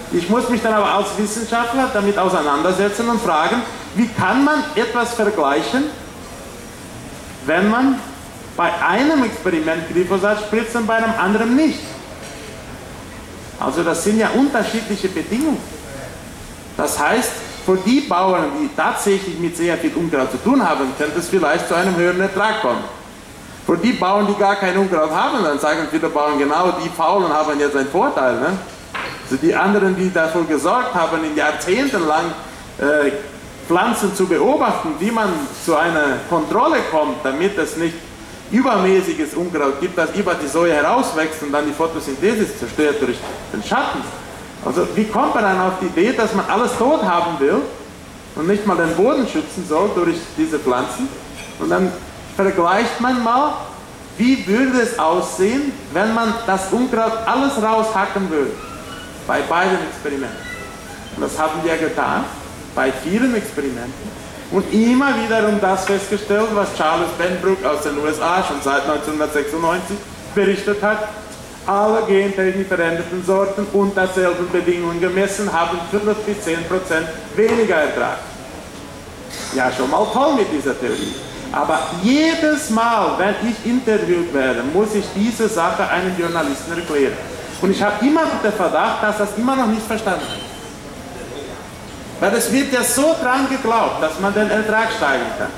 Ich muss mich dann aber als Wissenschaftler damit auseinandersetzen und fragen, wie kann man etwas vergleichen, wenn man bei einem Experiment Glyphosat spritzt und bei einem anderen nicht. Also das sind ja unterschiedliche Bedingungen. Das heißt, für die Bauern, die tatsächlich mit sehr viel Unkraut zu tun haben, könnte es vielleicht zu einem höheren Ertrag kommen. Für die Bauern, die gar kein Unkraut haben, dann sagen viele Bauern genau, die Faulen haben jetzt einen Vorteil. Ne? Also die anderen, die dafür gesorgt haben, in Jahrzehnten lang äh, Pflanzen zu beobachten, wie man zu einer Kontrolle kommt, damit es nicht übermäßiges Unkraut gibt, das über die Soja herauswächst und dann die Photosynthese zerstört durch den Schatten. Also wie kommt man dann auf die Idee, dass man alles tot haben will und nicht mal den Boden schützen soll durch diese Pflanzen? Und dann vergleicht man mal, wie würde es aussehen, wenn man das Unkraut alles raushacken würde, bei beiden Experimenten. Und das haben wir getan, bei vielen Experimenten. Und immer wiederum das festgestellt, was Charles Benbrook aus den U S A schon seit neunzehnhundertsechsundneunzig berichtet hat. Alle gentechnisch veränderten Sorten unter selben Bedingungen gemessen haben fünf bis zehn Prozent weniger Ertrag. Ja, schon mal toll mit dieser Theorie. Aber jedes Mal, wenn ich interviewt werde, muss ich diese Sache einem Journalisten erklären. Und ich habe immer den Verdacht, dass das immer noch nicht verstanden wird. Weil es wird ja so dran geglaubt, dass man den Ertrag steigern kann.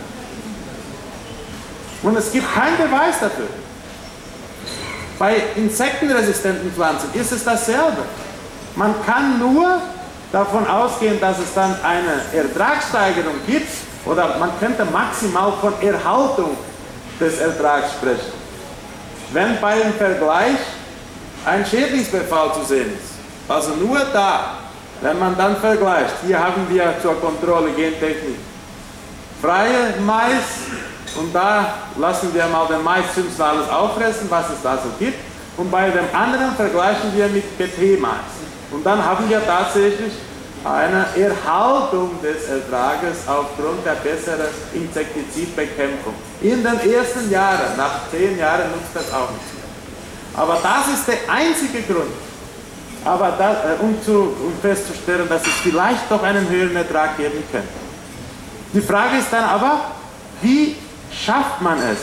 Und es gibt keinen Beweis dafür. Bei insektenresistenten Pflanzen ist es dasselbe. Man kann nur davon ausgehen, dass es dann eine Ertragssteigerung gibt, oder man könnte maximal von Erhaltung des Ertrags sprechen, wenn bei dem Vergleich ein Schädlingsbefall zu sehen ist. Also nur da, wenn man dann vergleicht, hier haben wir zur Kontrolle Gentechnik freie Mais und da lassen wir mal den Maiszünsler alles auffressen, was es da so gibt, und bei dem anderen vergleichen wir mit B T-Mais. Und dann haben wir tatsächlich eine Erhaltung des Ertrages aufgrund der besseren Insektizidbekämpfung. In den ersten Jahren, nach zehn Jahren nutzt das auch nicht mehr. Aber das ist der einzige Grund, aber das, äh, um, zu, um festzustellen, dass es vielleicht doch einen höheren Ertrag geben könnte. Die Frage ist dann aber, wie schafft man es,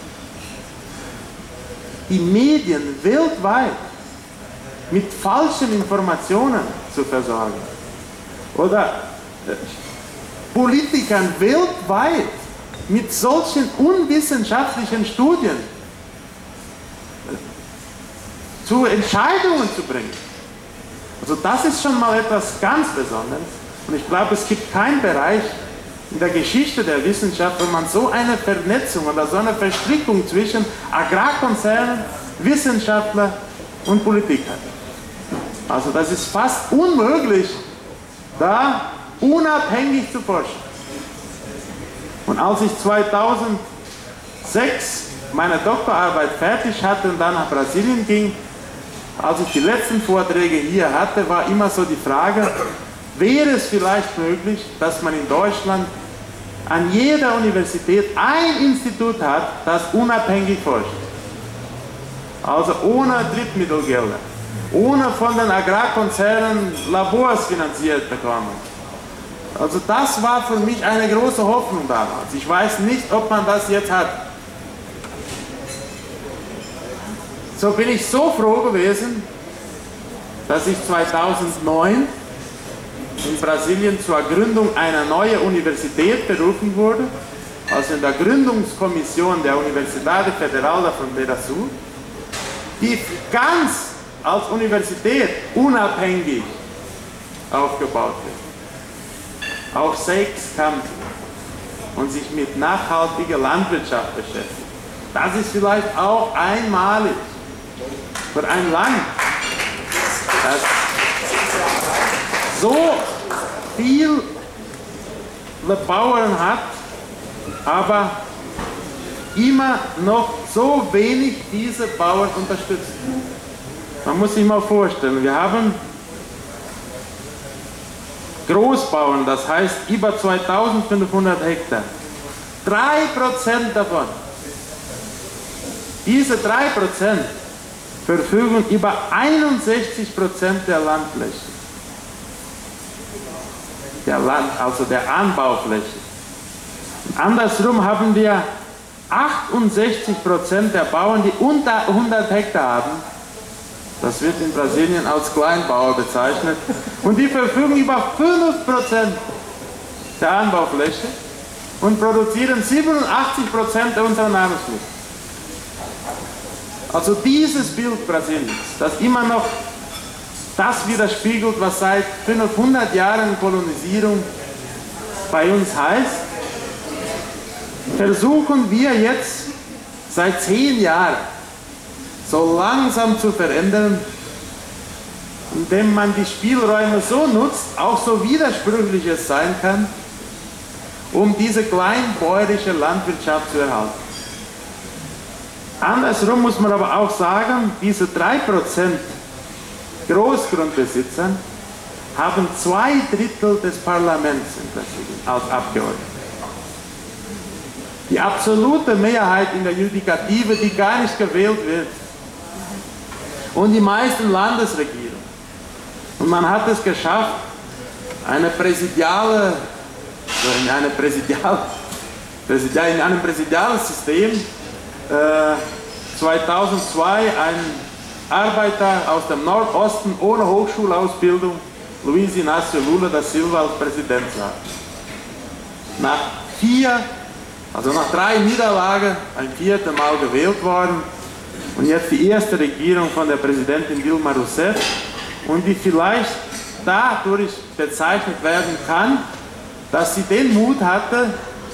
die Medien weltweit mit falschen Informationen zu versorgen? Oder Politikern weltweit mit solchen unwissenschaftlichen Studien zu Entscheidungen zu bringen. Also das ist schon mal etwas ganz Besonderes. Und ich glaube, es gibt keinen Bereich in der Geschichte der Wissenschaft, wo man so eine Vernetzung oder so eine Verstrickung zwischen Agrarkonzernen, Wissenschaftler und Politik hat. Also das ist fast unmöglich, da unabhängig zu forschen. Und als ich zweitausendsechs meine Doktorarbeit fertig hatte und dann nach Brasilien ging, als ich die letzten Vorträge hier hatte, war immer so die Frage, wäre es vielleicht möglich, dass man in Deutschland an jeder Universität ein Institut hat, das unabhängig forscht. Also ohne Drittmittelgelder, ohne von den Agrarkonzernen Labors finanziert bekommen. Also das war für mich eine große Hoffnung damals. Ich weiß nicht, ob man das jetzt hat. So bin ich so froh gewesen, dass ich zweitausendneun in Brasilien zur Gründung einer neuen Universität berufen wurde, also in der Gründungskommission der Universidade Federal da Fronteira Sul, die ganz als Universität unabhängig aufgebaut wird, auf sechs Campus und sich mit nachhaltiger Landwirtschaft beschäftigt. Das ist vielleicht auch einmalig für ein Land, das so viele Bauern hat, aber immer noch so wenig diese Bauern unterstützt. Man muss sich mal vorstellen, wir haben Großbauern, das heißt über zweitausendfünfhundert Hektar. drei Prozent davon, diese drei Prozent verfügen über einundsechzig Prozent der Landfläche. der Land, also der Anbaufläche. Und andersrum haben wir achtundsechzig Prozent der Bauern, die unter hundert Hektar haben. Das wird in Brasilien als Kleinbauer bezeichnet. Und die verfügen über fünf Prozent der Anbaufläche und produzieren siebenundachtzig Prozent unserer Nahrungsmittel. Also dieses Bild Brasiliens, das immer noch das widerspiegelt, was seit fünfhundert Jahren Kolonisierung bei uns heißt, versuchen wir jetzt seit zehn Jahren so langsam zu verändern, indem man die Spielräume so nutzt, auch so widersprüchlich es sein kann, um diese kleinbäuerische Landwirtschaft zu erhalten. Andersrum muss man aber auch sagen, diese drei Prozent Großgrundbesitzer haben zwei Drittel des Parlaments in Brasilien als Abgeordnete. Die absolute Mehrheit in der Judikative, die gar nicht gewählt wird. Und die meisten Landesregierungen. Und man hat es geschafft, eine präsidiale, in, eine präsidial, präsidial, in einem präsidialen System äh, zweitausendzwei ein Arbeiter aus dem Nordosten ohne Hochschulausbildung, Luiz Inácio Lula da Silva, als Präsident zu haben. Nach vier, also nach drei Niederlagen, ein viertes Mal gewählt worden und jetzt die erste Regierung von der Präsidentin Dilma Rousseff und die vielleicht dadurch bezeichnet werden kann, dass sie den Mut hatte,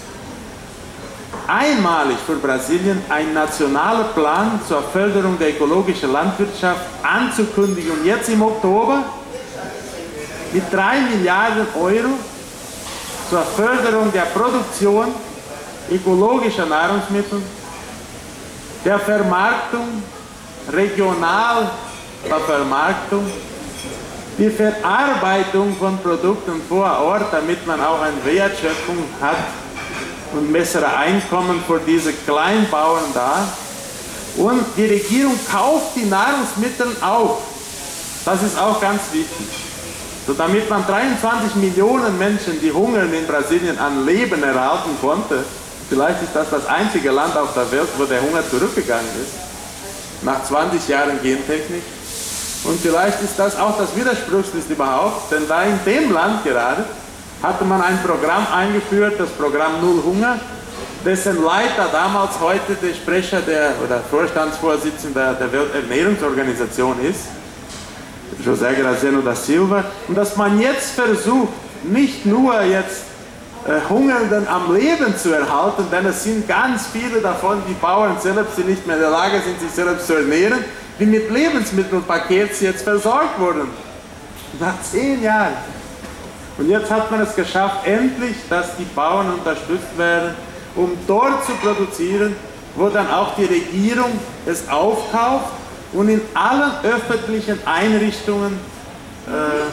einmalig für Brasilien einen nationalen Plan zur Förderung der ökologischen Landwirtschaft anzukündigen und jetzt im Oktober mit drei Milliarden Euro zur Förderung der Produktion ökologischer Nahrungsmittel, der Vermarktung, regional der Vermarktung, die Verarbeitung von Produkten vor Ort, damit man auch eine Wertschöpfung hat und bessere Einkommen für diese Kleinbauern da. Und die Regierung kauft die Nahrungsmittel auf. Das ist auch ganz wichtig. So, damit man dreiundzwanzig Millionen Menschen, die hungern in Brasilien, an Leben erhalten konnte. Vielleicht ist das das einzige Land auf der Welt, wo der Hunger zurückgegangen ist. Nach zwanzig Jahren Gentechnik. Und vielleicht ist das auch das Widersprüchlichste überhaupt, denn da in dem Land gerade hatte man ein Programm eingeführt, das Programm Null Hunger, dessen Leiter damals heute der Sprecher der, oder Vorstandsvorsitzender der Welternährungsorganisation ist, José Graziano da Silva, und dass man jetzt versucht, nicht nur jetzt äh, Hungernden am Leben zu erhalten, denn es sind ganz viele davon, die Bauern selbst, die nicht mehr in der Lage sind, sich selbst zu ernähren, die mit Lebensmittelpakets jetzt versorgt wurden. Nach zehn Jahren. Und jetzt hat man es geschafft, endlich, dass die Bauern unterstützt werden, um dort zu produzieren, wo dann auch die Regierung es aufkauft und in allen öffentlichen Einrichtungen, äh,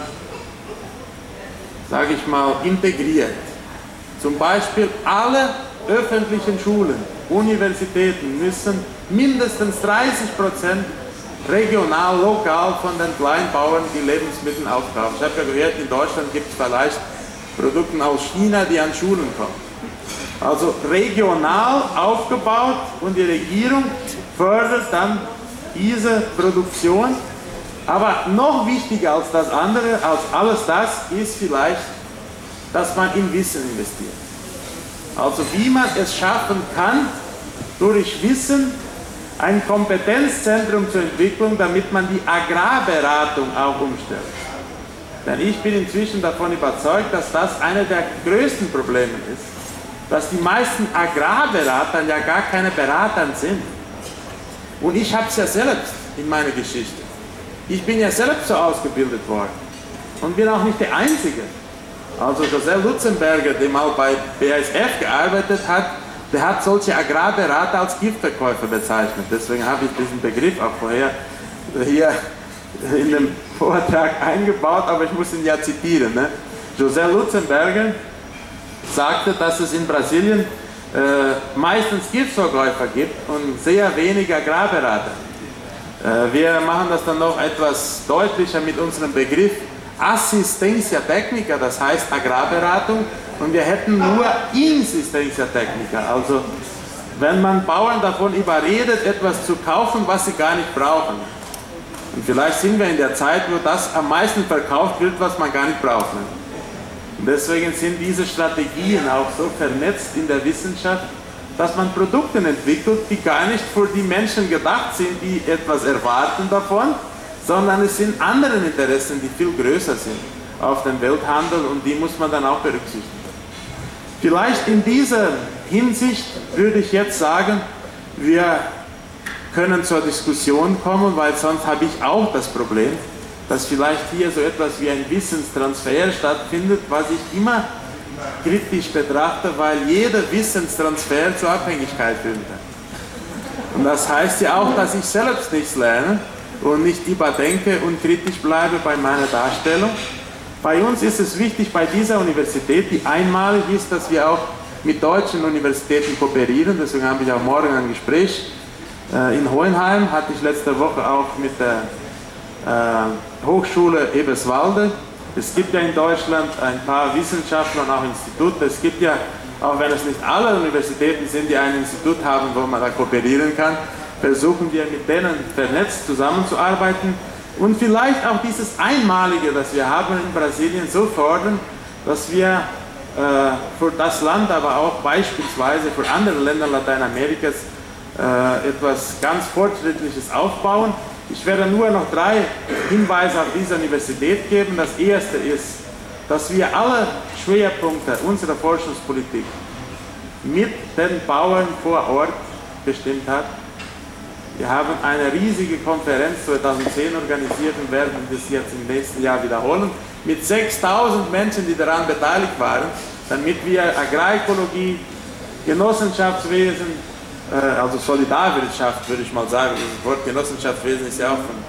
sage ich mal, integriert. Zum Beispiel alle öffentlichen Schulen, Universitäten müssen mindestens dreißig Prozent regional, lokal von den Kleinbauern die Lebensmittel aufkaufen. Ich habe ja gehört, in Deutschland gibt es vielleicht Produkte aus China, die an Schulen kommen. Also regional aufgebaut und die Regierung fördert dann diese Produktion. Aber noch wichtiger als das andere, als alles das, ist vielleicht, dass man in Wissen investiert. Also wie man es schaffen kann, durch Wissen ein Kompetenzzentrum zur Entwicklung, damit man die Agrarberatung auch umstellt. Denn ich bin inzwischen davon überzeugt, dass das einer der größten Probleme ist, dass die meisten Agrarberater ja gar keine Berater sind. Und ich habe es ja selbst in meiner Geschichte. Ich bin ja selbst so ausgebildet worden und bin auch nicht der Einzige. Also José Lutzenberger, der mal bei B A S F gearbeitet hat, der hat solche Agrarberater als Giftverkäufer bezeichnet. Deswegen habe ich diesen Begriff auch vorher hier in dem Vortrag eingebaut, aber ich muss ihn ja zitieren. Ne? José Lutzenberger sagte, dass es in Brasilien äh, meistens Giftverkäufer gibt und sehr wenig Agrarberater. Äh, wir machen das dann noch etwas deutlicher mit unserem Begriff Assistencia Technica, das heißt Agrarberatung, und wir hätten nur Insistencia Technica, also wenn man Bauern davon überredet, etwas zu kaufen, was sie gar nicht brauchen. Und vielleicht sind wir in der Zeit, wo das am meisten verkauft wird, was man gar nicht braucht. Und deswegen sind diese Strategien auch so vernetzt in der Wissenschaft, dass man Produkte entwickelt, die gar nicht für die Menschen gedacht sind, die etwas erwarten davon, sondern es sind andere Interessen, die viel größer sind auf dem Welthandel, und die muss man dann auch berücksichtigen. Vielleicht in dieser Hinsicht würde ich jetzt sagen, wir können zur Diskussion kommen, weil sonst habe ich auch das Problem, dass vielleicht hier so etwas wie ein Wissenstransfer stattfindet, was ich immer kritisch betrachte, weil jeder Wissenstransfer zur Abhängigkeit führen kann. Und das heißt ja auch, dass ich selbst nichts lerne und nicht überdenke und kritisch bleibe bei meiner Darstellung. Bei uns ist es wichtig, bei dieser Universität, die einmalig ist, dass wir auch mit deutschen Universitäten kooperieren. Deswegen habe ich auch morgen ein Gespräch in Hohenheim, hatte ich letzte Woche auch mit der Hochschule Eberswalde. Es gibt ja in Deutschland ein paar Wissenschaftler und auch Institute. Es gibt ja, auch wenn es nicht alle Universitäten sind, die ein Institut haben, wo man da kooperieren kann, versuchen wir mit denen vernetzt zusammenzuarbeiten und vielleicht auch dieses Einmalige, das wir haben in Brasilien, so fordern, dass wir äh, für das Land, aber auch beispielsweise für andere Länder Lateinamerikas äh, etwas ganz Fortschrittliches aufbauen. Ich werde nur noch drei Hinweise auf diese Universität geben. Das erste ist, dass wir alle Schwerpunkte unserer Forschungspolitik mit den Bauern vor Ort bestimmt haben. Wir haben eine riesige Konferenz zweitausendzehn organisiert und werden das jetzt im nächsten Jahr wiederholen, mit sechstausend Menschen, die daran beteiligt waren, damit wir Agrarökologie, Genossenschaftswesen, also Solidarwirtschaft, würde ich mal sagen. Das Wort Genossenschaftswesen ist ja auch von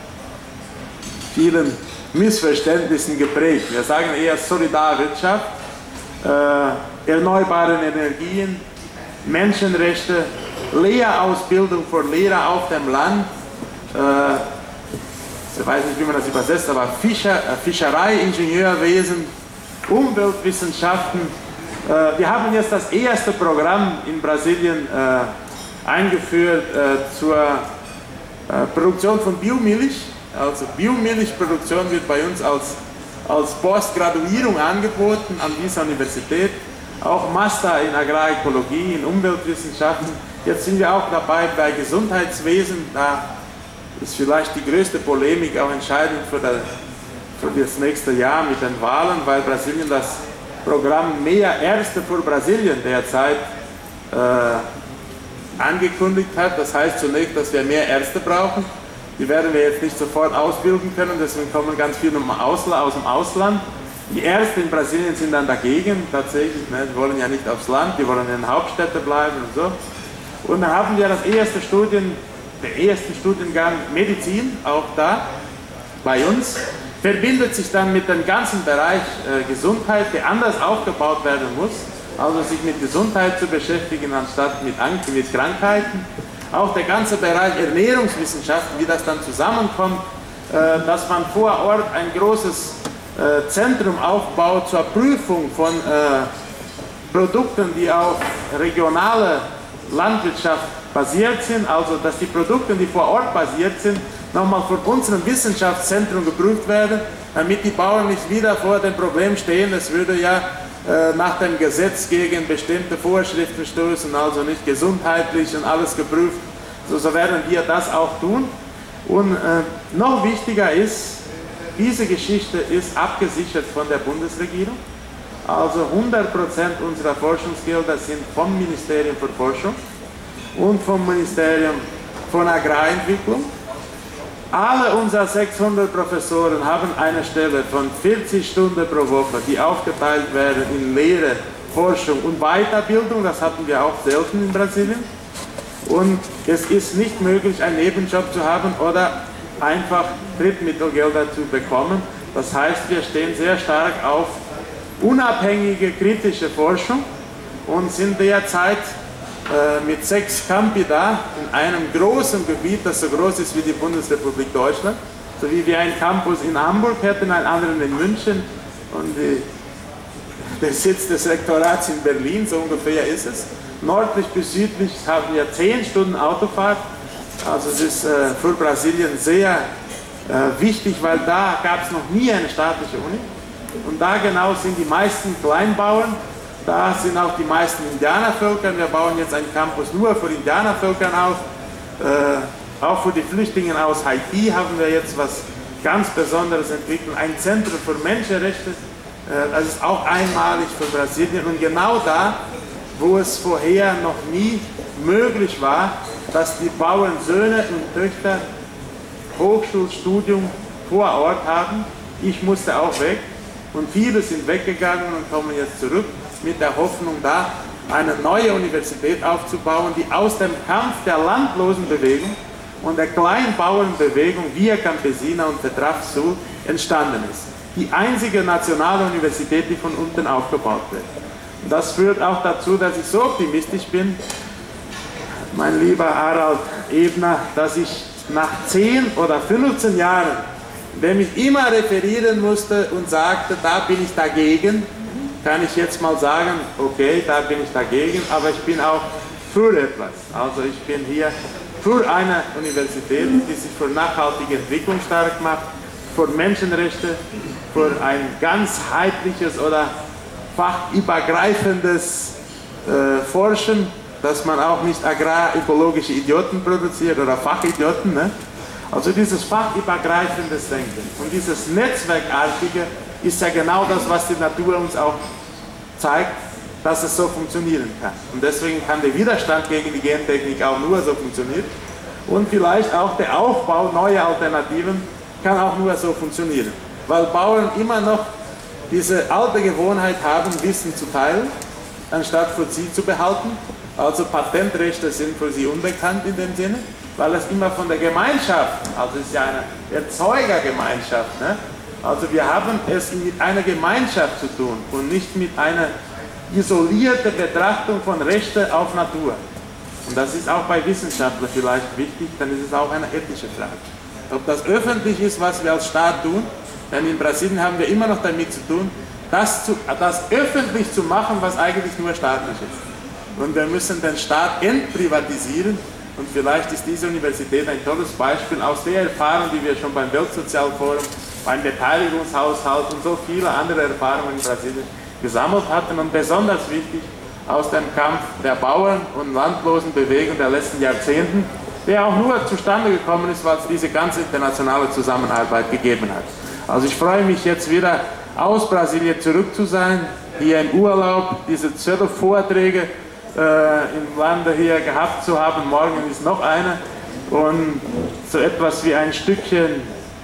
vielen Missverständnissen geprägt. Wir sagen eher Solidarwirtschaft, äh, erneuerbare Energien, Menschenrechte, Lehrausbildung für Lehrer auf dem Land, äh, ich weiß nicht, wie man das übersetzt, aber Fischer, äh, Fischerei, Ingenieurwesen, Umweltwissenschaften. Äh, wir haben jetzt das erste Programm in Brasilien äh, eingeführt äh, zur äh, Produktion von Biomilch. Also Biomilchproduktion wird bei uns als, als Postgraduierung angeboten an dieser Universität. Auch Master in Agrarökologie, in Umweltwissenschaften. Jetzt sind wir auch dabei bei Gesundheitswesen. Da ist vielleicht die größte Polemik auch entscheidend für, der, für das nächste Jahr mit den Wahlen, weil Brasilien das Programm Mehr Ärzte für Brasilien derzeit äh, angekündigt hat. Das heißt zunächst, dass wir mehr Ärzte brauchen. Die werden wir jetzt nicht sofort ausbilden können, deswegen kommen ganz viele aus dem Ausland. Die Ärzte in Brasilien sind dann dagegen, tatsächlich, ne, die wollen ja nicht aufs Land, die wollen in den Hauptstädten bleiben und so. Und dann haben wir das erste Studien, der erste Studiengang Medizin, auch da bei uns, verbindet sich dann mit dem ganzen Bereich äh, Gesundheit, der anders aufgebaut werden muss, also sich mit Gesundheit zu beschäftigen, anstatt mit, mit Krankheiten. Auch der ganze Bereich Ernährungswissenschaften, wie das dann zusammenkommt, äh, dass man vor Ort ein großes äh, Zentrum aufbaut zur Prüfung von äh, Produkten, die auf regionale Landwirtschaft basiert sind, also dass die Produkte, die vor Ort basiert sind, nochmal von unserem Wissenschaftszentrum geprüft werden, damit die Bauern nicht wieder vor dem Problem stehen, es würde ja äh, nach dem Gesetz gegen bestimmte Vorschriften stoßen, also nicht gesundheitlich und alles geprüft. So, so werden wir das auch tun. Und äh, noch wichtiger ist, diese Geschichte ist abgesichert von der Bundesregierung. Also hundert Prozent unserer Forschungsgelder sind vom Ministerium für Forschung und vom Ministerium von Agrarentwicklung. Alle unsere sechshundert Professoren haben eine Stelle von vierzig Stunden pro Woche, die aufgeteilt werden in Lehre, Forschung und Weiterbildung. Das hatten wir auch selten in Brasilien. Und es ist nicht möglich, einen Nebenjob zu haben oder einfach Drittmittelgelder zu bekommen. Das heißt, wir stehen sehr stark auf unabhängige kritische Forschung und sind derzeit äh, mit sechs Campi da in einem großen Gebiet, das so groß ist wie die Bundesrepublik Deutschland. So wie wir einen Campus in Hamburg hätten, einen anderen in München und die, der Sitz des Rektorats in Berlin, so ungefähr ist es. Nördlich bis südlich haben wir zehn Stunden Autofahrt. Also es ist äh, für Brasilien sehr äh, wichtig, weil da gab es noch nie eine staatliche Uni. Und da genau sind die meisten Kleinbauern, da sind auch die meisten Indianervölker. Wir bauen jetzt einen Campus nur für Indianervölkern auf. Äh, auch für die Flüchtlinge aus Haiti haben wir jetzt was ganz Besonderes entwickelt, ein Zentrum für Menschenrechte. Äh, das ist auch einmalig für Brasilien und genau da, wo es vorher noch nie möglich war, dass die Bauernsöhne und Töchter Hochschulstudium vor Ort haben. Ich musste auch weg und viele sind weggegangen und kommen jetzt zurück mit der Hoffnung, da eine neue Universität aufzubauen, die aus dem Kampf der Landlosenbewegung und der Kleinbauernbewegung Via Campesina und Petraf Sul entstanden ist. Die einzige nationale Universität, die von unten aufgebaut wird. Und das führt auch dazu, dass ich so optimistisch bin, mein lieber Harald Ebner, dass ich nach zehn oder fünfzehn Jahren, wenn ich immer referieren musste und sagte, da bin ich dagegen, kann ich jetzt mal sagen, okay, da bin ich dagegen, aber ich bin auch für etwas. Also ich bin hier für eine Universität, die sich für nachhaltige Entwicklung stark macht, für Menschenrechte, für ein ganzheitliches oder fachübergreifendes äh, Forschen, dass man auch nicht agrarökologische Idioten produziert oder Fachidioten. Ne? Also dieses fachübergreifendes Denken und dieses Netzwerkartige ist ja genau das, was die Natur uns auch zeigt, dass es so funktionieren kann. Und deswegen kann der Widerstand gegen die Gentechnik auch nur so funktionieren. Und vielleicht auch der Aufbau neuer Alternativen kann auch nur so funktionieren. Weil Bauern immer noch diese alte Gewohnheit haben, Wissen zu teilen, anstatt für sie zu behalten. Also Patentrechte sind für sie unbekannt in dem Sinne, weil es immer von der Gemeinschaft, also es ist ja eine Erzeugergemeinschaft, ne? Also wir haben es mit einer Gemeinschaft zu tun und nicht mit einer isolierten Betrachtung von Rechten auf Natur. Und das ist auch bei Wissenschaftlern vielleicht wichtig, dann ist es auch eine ethische Frage. Ob das öffentlich ist, was wir als Staat tun, denn in Brasilien haben wir immer noch damit zu tun, das, zu, das öffentlich zu machen, was eigentlich nur staatlich ist. Und wir müssen den Staat entprivatisieren und vielleicht ist diese Universität ein tolles Beispiel aus der Erfahrung, die wir schon beim Weltsozialforum, beim Beteiligungshaushalt und so viele andere Erfahrungen in Brasilien gesammelt hatten und besonders wichtig aus dem Kampf der Bauern und Landlosenbewegung der letzten Jahrzehnten, der auch nur zustande gekommen ist, weil es diese ganze internationale Zusammenarbeit gegeben hat. Also ich freue mich jetzt wieder aus Brasilien zurück zu sein, hier im Urlaub, diese zwölf Vorträge äh, im Lande hier gehabt zu haben. Morgen ist noch eine und so etwas wie ein Stückchen,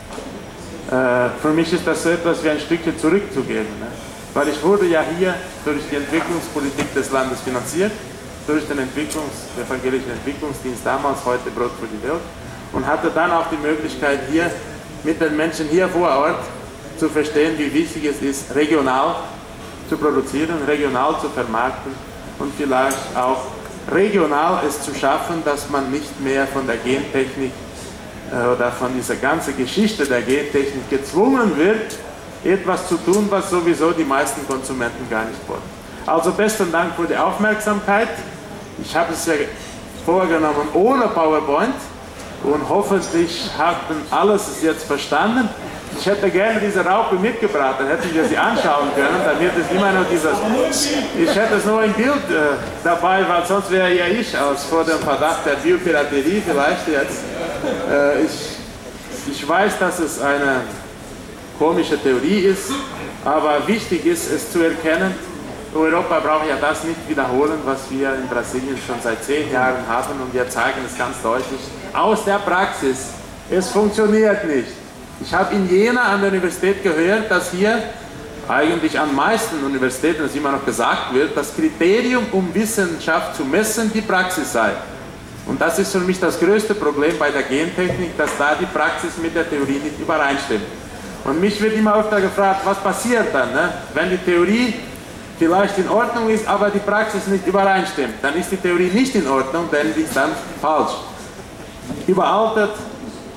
äh, für mich ist das so etwas wie ein Stückchen zurückzugeben. Ne? Weil ich wurde ja hier durch die Entwicklungspolitik des Landes finanziert, durch den Entwicklungs, evangelischen Entwicklungsdienst damals, heute Brot für die Welt, und hatte dann auch die Möglichkeit hier mit den Menschen hier vor Ort zu verstehen, wie wichtig es ist, regional zu produzieren, regional zu vermarkten und vielleicht auch regional es zu schaffen, dass man nicht mehr von der Gentechnik äh, oder von dieser ganzen Geschichte der Gentechnik gezwungen wird, etwas zu tun, was sowieso die meisten Konsumenten gar nicht wollen. Also besten Dank für die Aufmerksamkeit. Ich habe es ja vorgenommen ohne PowerPoint und hoffentlich hatten alles es jetzt verstanden. Ich hätte gerne diese Raupe mitgebracht, dann hätten wir sie anschauen können, dann wird es immer noch dieses... Ich hätte es nur ein Bild äh, dabei, weil sonst wäre ja ich aus vor dem Verdacht der Biopiraterie vielleicht jetzt. Äh, ich, ich weiß, dass es eine komische Theorie ist, aber wichtig ist es zu erkennen, Europa braucht ja das nicht wiederholen, was wir in Brasilien schon seit zehn Jahren haben und wir zeigen es ganz deutlich aus der Praxis. Es funktioniert nicht. Ich habe in Jena an der Universität gehört, dass hier eigentlich an meisten Universitäten, das immer noch gesagt wird, das Kriterium, um Wissenschaft zu messen, die Praxis sei. Und das ist für mich das größte Problem bei der Gentechnik, dass da die Praxis mit der Theorie nicht übereinstimmt. Und mich wird immer öfter gefragt, was passiert dann, ne? Wenn die Theorie vielleicht in Ordnung ist, aber die Praxis nicht übereinstimmt. Dann ist die Theorie nicht in Ordnung, denn die ist dann falsch. Überaltert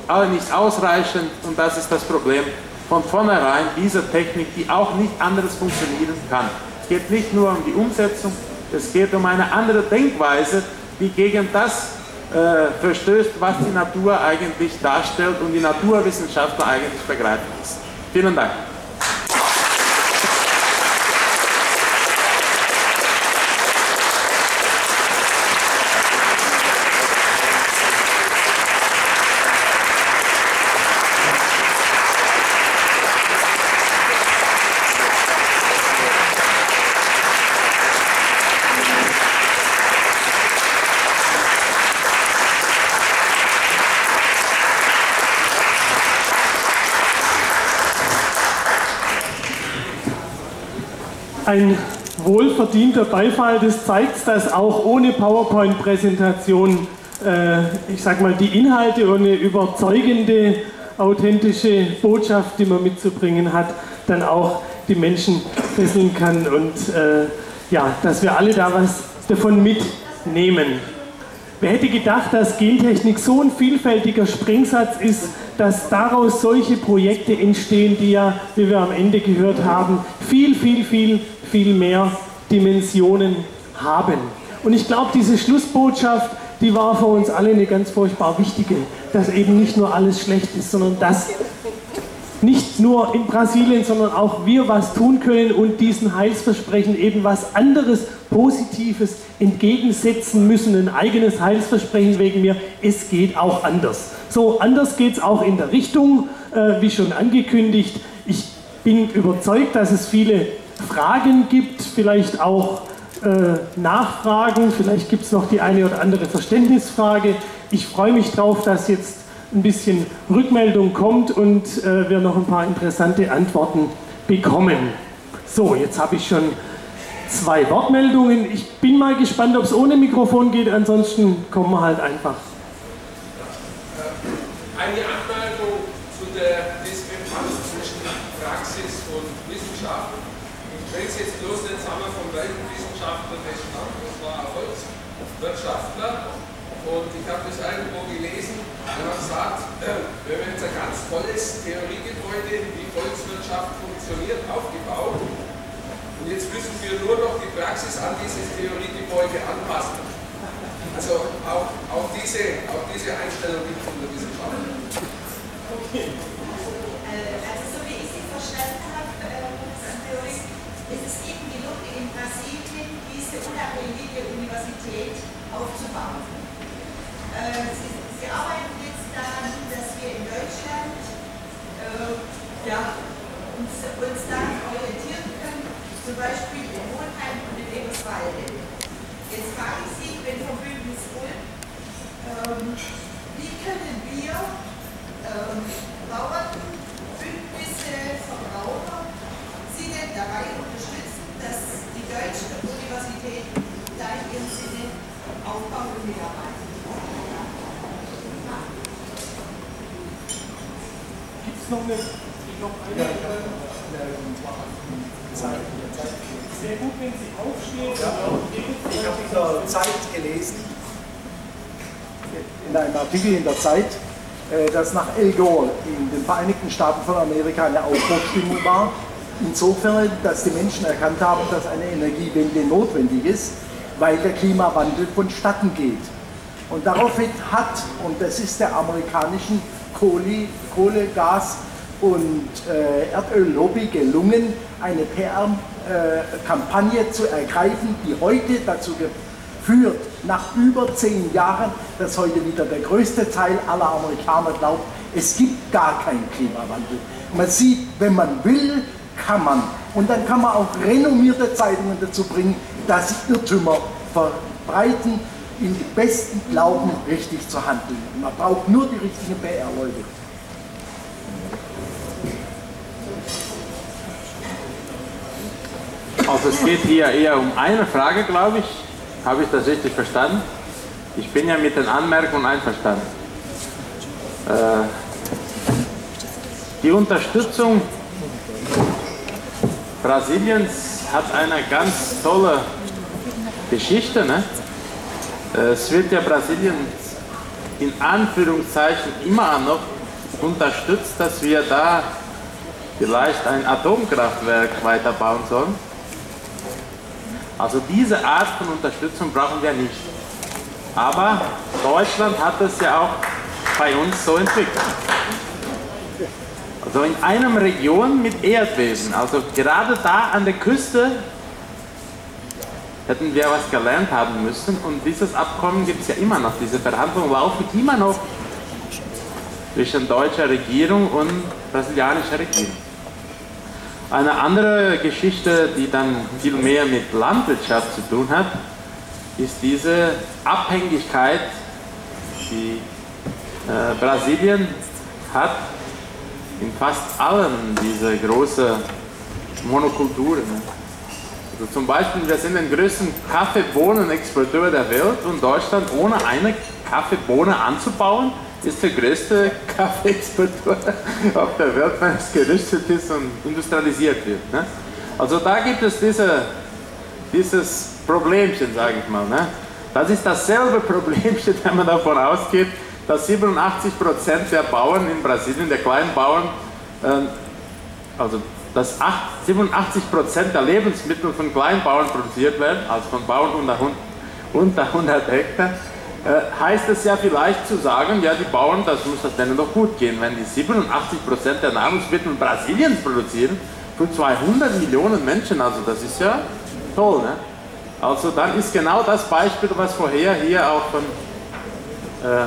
aber nicht ausreichend, und das ist das Problem von vornherein dieser Technik, die auch nicht anders funktionieren kann. Es geht nicht nur um die Umsetzung, es geht um eine andere Denkweise, die gegen das äh, verstößt, was die Natur eigentlich darstellt und die Naturwissenschaftler eigentlich begreifen müssen. Vielen Dank. Ein wohlverdienter Beifall, das zeigt, dass auch ohne PowerPoint-Präsentation, äh, ich sag mal, die Inhalte und eine überzeugende, authentische Botschaft, die man mitzubringen hat, dann auch die Menschen fesseln kann und äh, ja, dass wir alle da was davon mitnehmen. Wer hätte gedacht, dass Gentechnik so ein vielfältiger Springsatz ist, dass daraus solche Projekte entstehen, die ja, wie wir am Ende gehört haben, viel, viel, viel, viel mehr Dimensionen haben. Und ich glaube, diese Schlussbotschaft, die war für uns alle eine ganz furchtbar wichtige, dass eben nicht nur alles schlecht ist, sondern dass nicht nur in Brasilien, sondern auch wir was tun können und diesen Heilsversprechen eben was anderes, Positives entgegensetzen müssen, ein eigenes Heilsversprechen wegen mir, es geht auch anders. So, anders geht es auch in der Richtung, äh, wie schon angekündigt. Ich bin überzeugt, dass es viele Fragen gibt, vielleicht auch äh, Nachfragen, vielleicht gibt es noch die eine oder andere Verständnisfrage. Ich freue mich darauf, dass jetzt ein bisschen Rückmeldung kommt und äh, wir noch ein paar interessante Antworten bekommen. So, jetzt habe ich schon zwei Wortmeldungen. Ich bin mal gespannt, ob es ohne Mikrofon geht, ansonsten kommen wir halt einfach. Eine Anmerkung zu der Diskrepanz zwischen Praxis und Wissenschaft. Ich spreche es jetzt bloß nicht zusammen vom gleichen Wissenschaftler, der stand, das war ein Volkswirtschaftler, und ich habe das irgendwo gelesen, er hat gesagt, wir haben jetzt ein ganz tolles Theoriegebäude, wie Volkswirtschaft funktioniert, aufgebaut, und jetzt müssen wir nur noch die Praxis an dieses Theoriegebäude anpassen. Also auch, auch, diese, auch diese Einstellung gibt es in der Wissenschaft. Okay. Also so wie ich Sie verstanden habe, Theorie, ist es eben gelungen, in Brasilien diese unabhängige Universität aufzubauen. Sie, Sie arbeiten jetzt daran, dass wir in Deutschland äh, ja, uns, uns daran orientieren können, zum Beispiel in Monheim und in Eberswalde. Jetzt frage ich Sie, wenn vom Bündnis Ulm, ähm, wie können wir ähm, Bauern, Bündnisse, Verbraucher Sie denn dabei unterstützen, dass die deutschen Universitäten da in ihrem Sinne aufbauen und mitarbeiten? Gibt es noch eine, noch eine äh, sehr gut, wenn Sie aufstehen. Ja. Ich habe in der Zeit gelesen, in einem Artikel in der Zeit, dass nach Al Gore in den Vereinigten Staaten von Amerika eine Aufbruchstimmung war. Insofern, dass die Menschen erkannt haben, dass eine Energiewende notwendig ist, weil der Klimawandel vonstatten geht. Und daraufhin hat, und das ist der amerikanischen Kohle, Kohle Gas und äh, Erdöllobby gelungen, eine P R-Kampagne äh, zu ergreifen, die heute dazu führt, nach über zehn Jahren, dass heute wieder der größte Teil aller Amerikaner glaubt, es gibt gar keinen Klimawandel. Man sieht, wenn man will, kann man. Und dann kann man auch renommierte Zeitungen dazu bringen, dass sie Irrtümer verbreiten, in den besten Glauben richtig zu handeln. Man braucht nur die richtigen P R-Leute. Also es geht hier eher um eine Frage, glaube ich. Habe ich das richtig verstanden? Ich bin ja mit den Anmerkungen einverstanden. Äh, die Unterstützung Brasiliens hat eine ganz tolle Geschichte. Ne? Es wird ja Brasilien in Anführungszeichen immer noch unterstützt, dass wir da vielleicht ein Atomkraftwerk weiterbauen sollen. Also diese Art von Unterstützung brauchen wir nicht. Aber Deutschland hat es ja auch bei uns so entwickelt. Also in einer Region mit Erdbeben, also gerade da an der Küste, hätten wir was gelernt haben müssen. Und dieses Abkommen gibt es ja immer noch. Diese Verhandlungen laufen immer noch zwischen deutscher Regierung und brasilianischer Regierung. Eine andere Geschichte, die dann viel mehr mit Landwirtschaft zu tun hat, ist diese Abhängigkeit, die äh, Brasilien hat in fast allen diese großen Monokulturen. Also zum Beispiel, wir sind den größten Kaffeebohnenexporteur der Welt und Deutschland, ohne eine Kaffeebohne anzubauen, ist der größte Kaffeeexporteur auf der Welt, wenn es gerüstet ist und industrialisiert wird. Ne? Also da gibt es diese, dieses Problemchen, sage ich mal. Ne? Das ist dasselbe Problemchen, wenn man davon ausgeht, dass siebenundachtzig Prozent der Bauern in Brasilien, der kleinen Bauern, äh, also dass siebenundachtzig Prozent der Lebensmittel von Kleinbauern produziert werden, also von Bauern unter, unter hundert Hektar, äh, heißt es ja vielleicht zu sagen, ja, die Bauern, das muss das denen doch gut gehen, wenn die siebenundachtzig Prozent der Nahrungsmittel Brasiliens produzieren, für zweihundert Millionen Menschen, also das ist ja toll, ne? Also dann ist genau das Beispiel, was vorher hier auch von äh,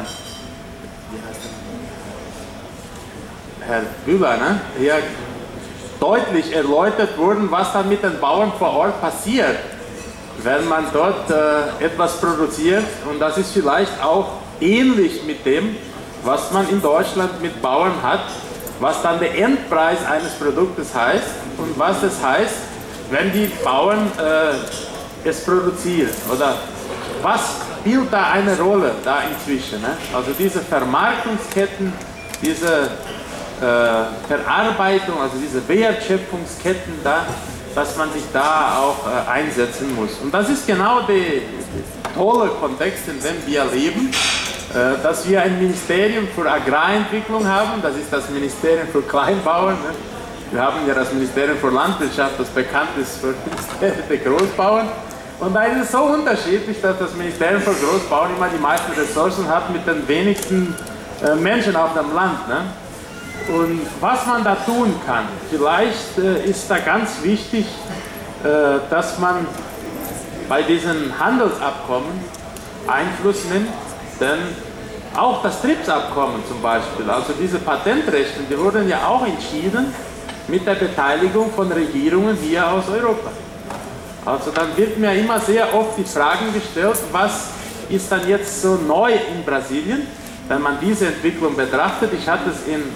Herr Bühler, ne, hier deutlich erläutert wurden, was dann mit den Bauern vor Ort passiert, wenn man dort äh, etwas produziert. Und das ist vielleicht auch ähnlich mit dem, was man in Deutschland mit Bauern hat, was dann der Endpreis eines Produktes heißt und was es heißt, wenn die Bauern äh, es produzieren. Oder was spielt da eine Rolle da inzwischen? Ne? Also diese Vermarktungsketten, diese Äh, Verarbeitung, also diese Wertschöpfungsketten da, dass man sich da auch äh, einsetzen muss. Und das ist genau der tolle Kontext, in dem wir leben, äh, dass wir ein Ministerium für Agrarentwicklung haben, das ist das Ministerium für Kleinbauern. Ne? Wir haben ja das Ministerium für Landwirtschaft, das bekannt ist für das Ministerium der Großbauern. Und da ist es so unterschiedlich, dass das Ministerium für Großbauern immer die meisten Ressourcen hat mit den wenigsten äh, Menschen auf dem Land. Ne? Und was man da tun kann, vielleicht äh, ist da ganz wichtig, äh, dass man bei diesen Handelsabkommen Einfluss nimmt, denn auch das TRIPS-Abkommen zum Beispiel, also diese Patentrechte, die wurden ja auch entschieden mit der Beteiligung von Regierungen hier aus Europa. Also dann wird mir immer sehr oft die Frage gestellt, was ist dann jetzt so neu in Brasilien, wenn man diese Entwicklung betrachtet. Ich hatte es in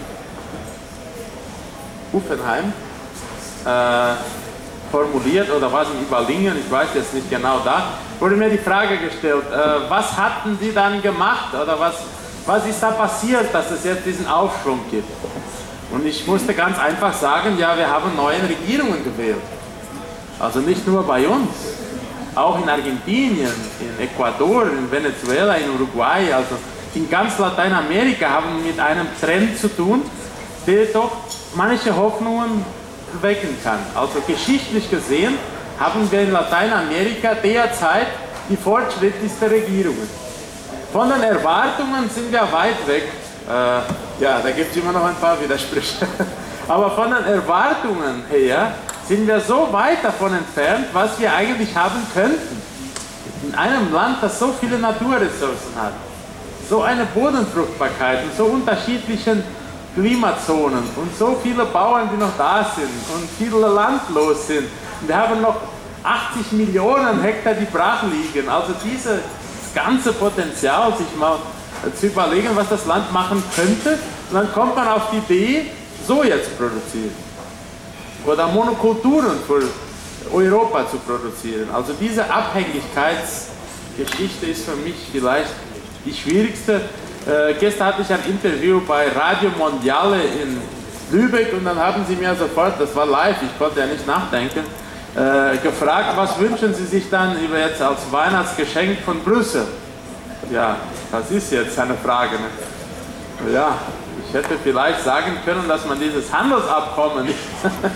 Uffenheim äh, formuliert, oder was in Überlingen, ich weiß jetzt nicht genau, da wurde mir die Frage gestellt, äh, was hatten Sie dann gemacht oder was, was ist da passiert, dass es jetzt diesen Aufschwung gibt? Und ich musste ganz einfach sagen, ja, wir haben neue Regierungen gewählt. Also nicht nur bei uns, auch in Argentinien, in Ecuador, in Venezuela, in Uruguay, also in ganz Lateinamerika haben wir mit einem Trend zu tun, der doch manche Hoffnungen wecken kann. Also geschichtlich gesehen haben wir in Lateinamerika derzeit die fortschrittlichste Regierungen. Von den Erwartungen sind wir weit weg. Äh, ja, da gibt es immer noch ein paar Widersprüche. Aber von den Erwartungen her sind wir so weit davon entfernt, was wir eigentlich haben könnten. In einem Land, das so viele Naturressourcen hat, so eine Bodenfruchtbarkeit und so unterschiedlichen Klimazonen und so viele Bauern, die noch da sind und viele landlos sind. Wir haben noch achtzig Millionen Hektar, die brach liegen. Also dieses ganze Potenzial, sich mal zu überlegen, was das Land machen könnte, und dann kommt man auf die Idee, Soja zu produzieren oder Monokulturen für Europa zu produzieren. Also diese Abhängigkeitsgeschichte ist für mich vielleicht die schwierigste. Äh, gestern hatte ich ein Interview bei Radio Mondiale in Lübeck und dann haben sie mir sofort, das war live, ich konnte ja nicht nachdenken, äh, gefragt, was wünschen Sie sich dann über jetzt als Weihnachtsgeschenk von Brüssel? Ja, das ist jetzt eine Frage. Ne? Ja, Ich hätte vielleicht sagen können, dass man dieses Handelsabkommen nicht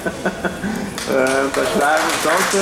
äh, unterschreiben sollte.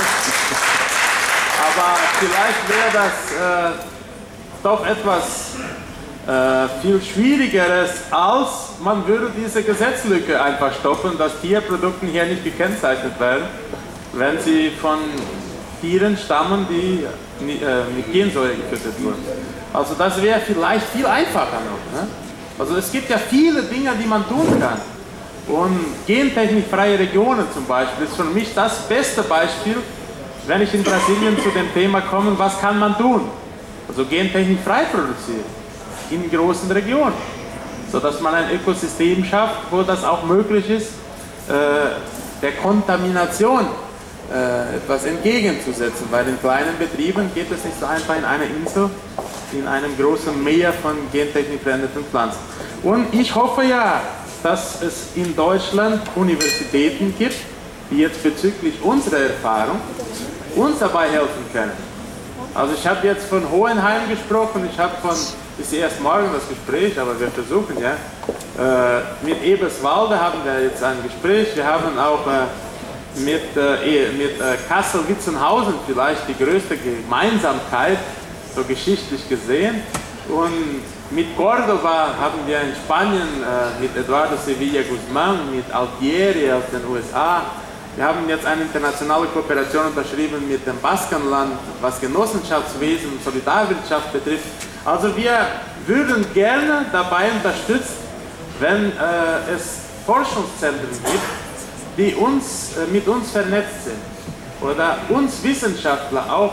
Aber vielleicht wäre das äh, doch etwas äh, viel Schwierigeres, als man würde diese Gesetzlücke einfach stoppen, dass Tierprodukte hier nicht gekennzeichnet werden, wenn sie von Tieren stammen, die äh, mit Gensäure gefüttert wurden. Also das wäre vielleicht viel einfacher noch. Ne? Also es gibt ja viele Dinge, die man tun kann. Und gentechnikfreie Regionen zum Beispiel ist für mich das beste Beispiel, wenn ich in Brasilien zu dem Thema komme, was kann man tun? Also gentechnikfrei produzieren, in großen Regionen, sodass man ein Ökosystem schafft, wo das auch möglich ist, äh, der Kontamination äh, etwas entgegenzusetzen. Bei den kleinen Betrieben geht es nicht so einfach in einer Insel, in einem großen Meer von gentechnikveränderten Pflanzen. Und ich hoffe ja, dass es in Deutschland Universitäten gibt, die jetzt bezüglich unserer Erfahrung uns dabei helfen können. Also ich habe jetzt von Hohenheim gesprochen, ich habe von, ist erst morgen das Gespräch, aber wir versuchen ja, äh, mit Eberswalde haben wir jetzt ein Gespräch, wir haben auch äh, mit, äh, mit äh, Kassel-Witzenhausen vielleicht die größte Gemeinsamkeit, so geschichtlich gesehen, und mit Cordoba haben wir in Spanien äh, mit Eduardo Sevilla Guzmán, mit Altieri aus den U S A. Wir haben jetzt eine internationale Kooperation unterschrieben mit dem Baskenland, was Genossenschaftswesen und Solidarwirtschaft betrifft. Also wir würden gerne dabei unterstützen, wenn äh, es Forschungszentren gibt, die uns, äh, mit uns vernetzt sind oder uns Wissenschaftler auch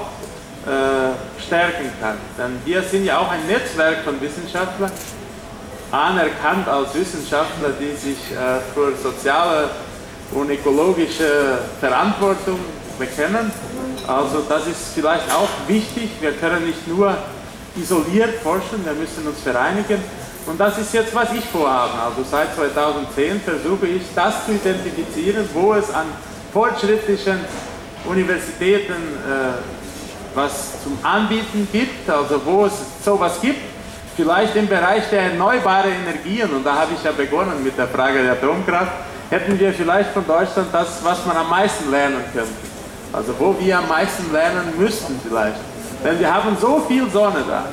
äh, stärken kann. Denn wir sind ja auch ein Netzwerk von Wissenschaftlern, anerkannt als Wissenschaftler, die sich äh, für soziale und ökologische Verantwortung bekennen. Also das ist vielleicht auch wichtig. Wir können nicht nur isoliert forschen, wir müssen uns vereinigen. Und das ist jetzt, was ich vorhabe. Also seit zweitausendzehn versuche ich, das zu identifizieren, wo es an fortschrittlichen Universitäten äh, was zum Anbieten gibt, also wo es sowas gibt. Vielleicht im Bereich der erneuerbaren Energien, und da habe ich ja begonnen mit der Frage der Atomkraft, hätten wir vielleicht von Deutschland das, was man am meisten lernen könnte. Also wo wir am meisten lernen müssten vielleicht. Denn wir haben so viel Sonne da,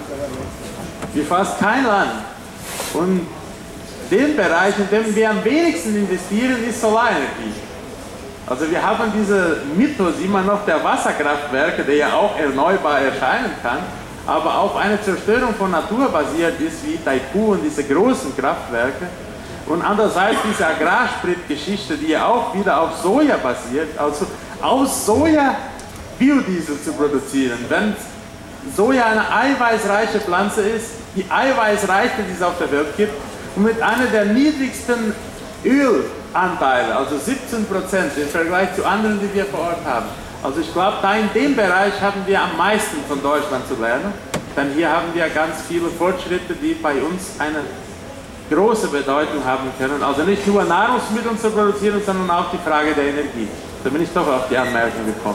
wie fast kein Land. Und den Bereich, in dem wir am wenigsten investieren, ist Solarenergie. Also wir haben diese Mythos immer noch der Wasserkraftwerke, der ja auch erneuerbar erscheinen kann, aber auf eine Zerstörung von Natur basiert ist, wie Itaipu und diese großen Kraftwerke. Und andererseits diese Agrarspritgeschichte, die ja auch wieder auf Soja basiert, also aus Soja Biodiesel zu produzieren. Wenn Soja eine eiweißreiche Pflanze ist, die eiweißreichste, die es auf der Welt gibt, und mit einer der niedrigsten Ölanteile, also siebzehn Prozent im Vergleich zu anderen, die wir vor Ort haben. Also ich glaube, da in dem Bereich haben wir am meisten von Deutschland zu lernen, denn hier haben wir ganz viele Fortschritte, die bei uns eine große Bedeutung haben können. Also nicht nur Nahrungsmittel zu produzieren, sondern auch die Frage der Energie. Da bin ich doch auf die Anmerkung gekommen.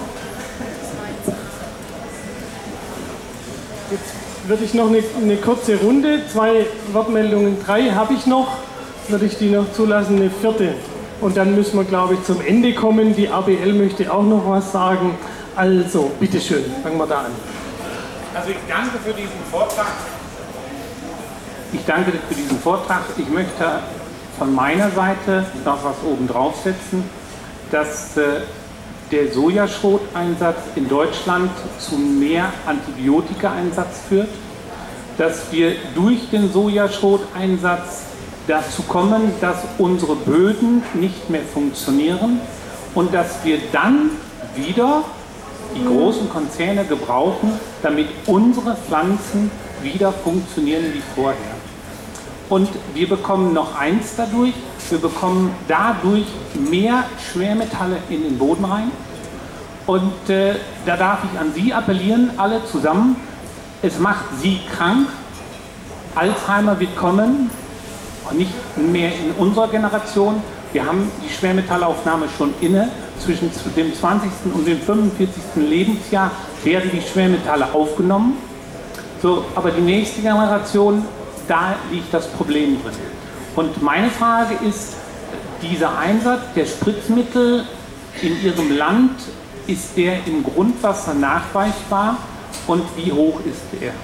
Jetzt würde ich noch eine, eine kurze Runde, zwei Wortmeldungen, drei habe ich noch, würde ich die noch zulassen, eine vierte. Und dann müssen wir, glaube ich, zum Ende kommen. Die A B L möchte auch noch was sagen. Also, bitteschön, fangen wir da an. Also ich danke für diesen Vortrag. Ich danke für diesen Vortrag. Ich möchte von meiner Seite noch was oben drauf setzen, dass äh, der Sojaschroteinsatz in Deutschland zu mehr Antibiotikaeinsatz führt, dass wir durch den Sojaschroteinsatz dazu kommen, dass unsere Böden nicht mehr funktionieren und dass wir dann wieder die großen Konzerne gebrauchen, damit unsere Pflanzen wieder funktionieren wie vorher. Und wir bekommen noch eins dadurch, wir bekommen dadurch mehr Schwermetalle in den Boden rein. Und äh, da darf ich an Sie appellieren, alle zusammen, es macht Sie krank, Alzheimer wird kommen, nicht mehr in unserer Generation. Wir haben die Schwermetallaufnahme schon inne. Zwischen dem zwanzigsten und dem fünfundvierzigsten Lebensjahr werden die Schwermetalle aufgenommen. So, aber die nächste Generation, da liegt das Problem drin. Und meine Frage ist, dieser Einsatz der Spritzmittel in Ihrem Land, ist der im Grundwasser nachweisbar und wie hoch ist er?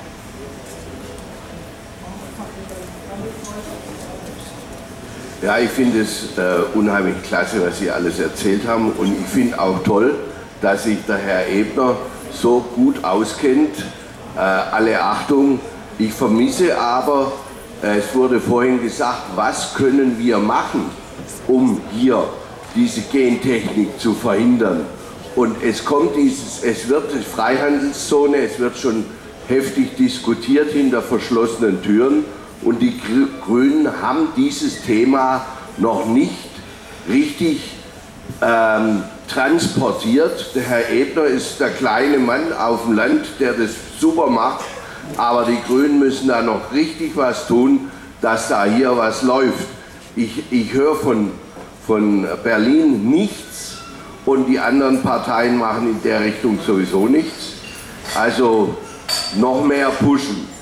Ja, ich finde es äh, unheimlich klasse, was Sie alles erzählt haben, und ich finde auch toll, dass sich der Herr Ebner so gut auskennt. Äh, alle Achtung, ich vermisse aber, äh, es wurde vorhin gesagt, was können wir machen, um hier diese Gentechnik zu verhindern. Und es kommt dieses, es wird die Freihandelszone, es wird schon heftig diskutiert hinter verschlossenen Türen. Und die Grünen haben dieses Thema noch nicht richtig ähm, transportiert. Der Herr Ebner ist der kleine Mann auf dem Land, der das super macht. Aber die Grünen müssen da noch richtig was tun, dass da hier was läuft. Ich, ich höre von, von Berlin nichts und die anderen Parteien machen in der Richtung sowieso nichts. Also noch mehr pushen.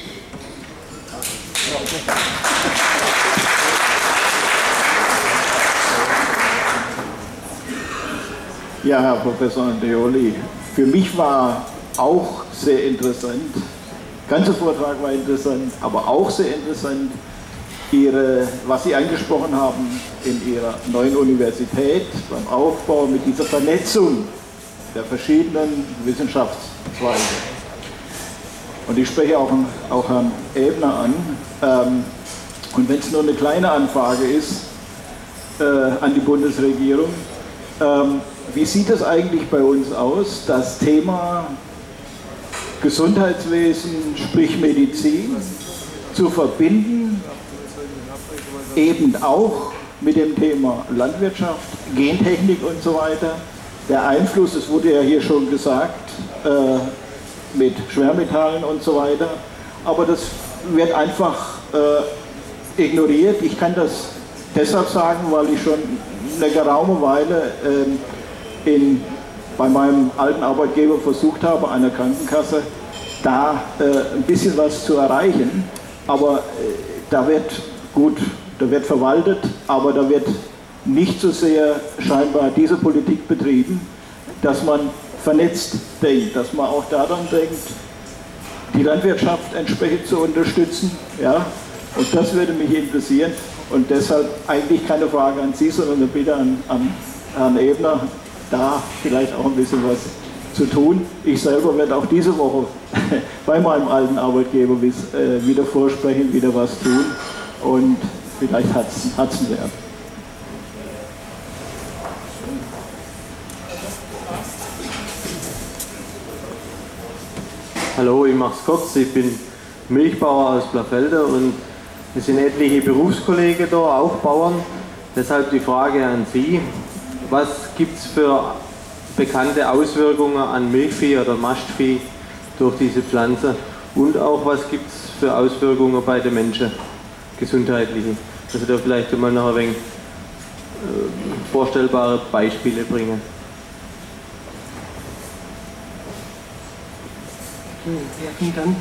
Ja, Herr Professor Andreoli, für mich war auch sehr interessant, der ganze Vortrag war interessant, aber auch sehr interessant, Ihre, was Sie angesprochen haben in Ihrer neuen Universität beim Aufbau mit dieser Vernetzung der verschiedenen Wissenschaftszweige. Und ich spreche auch, auch Herrn Ebner an. Ähm, und wenn es nur eine kleine Anfrage ist äh, an die Bundesregierung, ähm, wie sieht es eigentlich bei uns aus, das Thema Gesundheitswesen, sprich Medizin, zu verbinden, eben auch mit dem Thema Landwirtschaft, Gentechnik und so weiter. Der Einfluss, es wurde ja hier schon gesagt, äh, mit Schwermetallen und so weiter, aber das wird einfach äh, ignoriert. Ich kann das deshalb sagen, weil ich schon eine geraume Weile äh, in, bei meinem alten Arbeitgeber versucht habe, einer Krankenkasse, da äh, ein bisschen was zu erreichen, aber äh, da wird gut, da wird verwaltet, aber da wird nicht so sehr scheinbar diese Politik betrieben, dass man vernetzt denkt, dass man auch daran denkt, die Landwirtschaft entsprechend zu unterstützen. Ja? Und das würde mich interessieren. Und deshalb eigentlich keine Frage an Sie, sondern eine Bitte an, an Herrn Ebner, da vielleicht auch ein bisschen was zu tun. Ich selber werde auch diese Woche bei meinem alten Arbeitgeber wieder vorsprechen, wieder was tun. Und vielleicht hat es einen Wert. Hallo, ich mache es kurz. Ich bin Milchbauer aus Blafelde und es sind etliche Berufskollegen da, auch Bauern. Deshalb die Frage an Sie, was gibt es für bekannte Auswirkungen an Milchvieh oder Mastvieh durch diese Pflanze und auch was gibt es für Auswirkungen bei den Menschen, gesundheitliche? Also da vielleicht mal noch ein wenig äh, vorstellbare Beispiele bringen. Dann.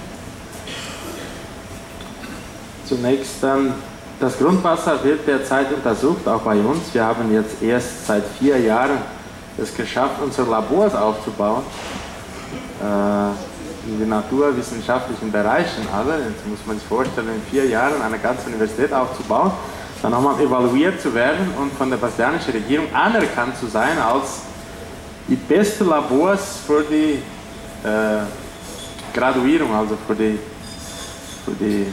Zunächst, ähm, das Grundwasser wird derzeit untersucht, auch bei uns. Wir haben jetzt erst seit vier Jahren es geschafft, unsere Labors aufzubauen, äh, in den naturwissenschaftlichen Bereichen alle. Jetzt muss man sich vorstellen, in vier Jahren eine ganze Universität aufzubauen, dann haben wir evaluiert zu werden und von der brasilianischen Regierung anerkannt zu sein als die besten Labors für die äh, Graduierung, also für die, für die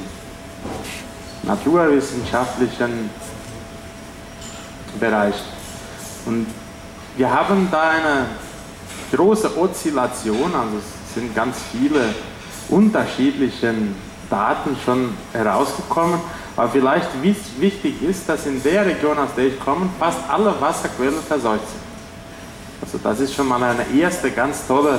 naturwissenschaftlichen Bereich. Und wir haben da eine große Oszillation, also es sind ganz viele unterschiedliche Daten schon herausgekommen, aber vielleicht wichtig ist, dass in der Region, aus der ich komme, fast alle Wasserquellen verseucht sind. Also das ist schon mal eine erste ganz tolle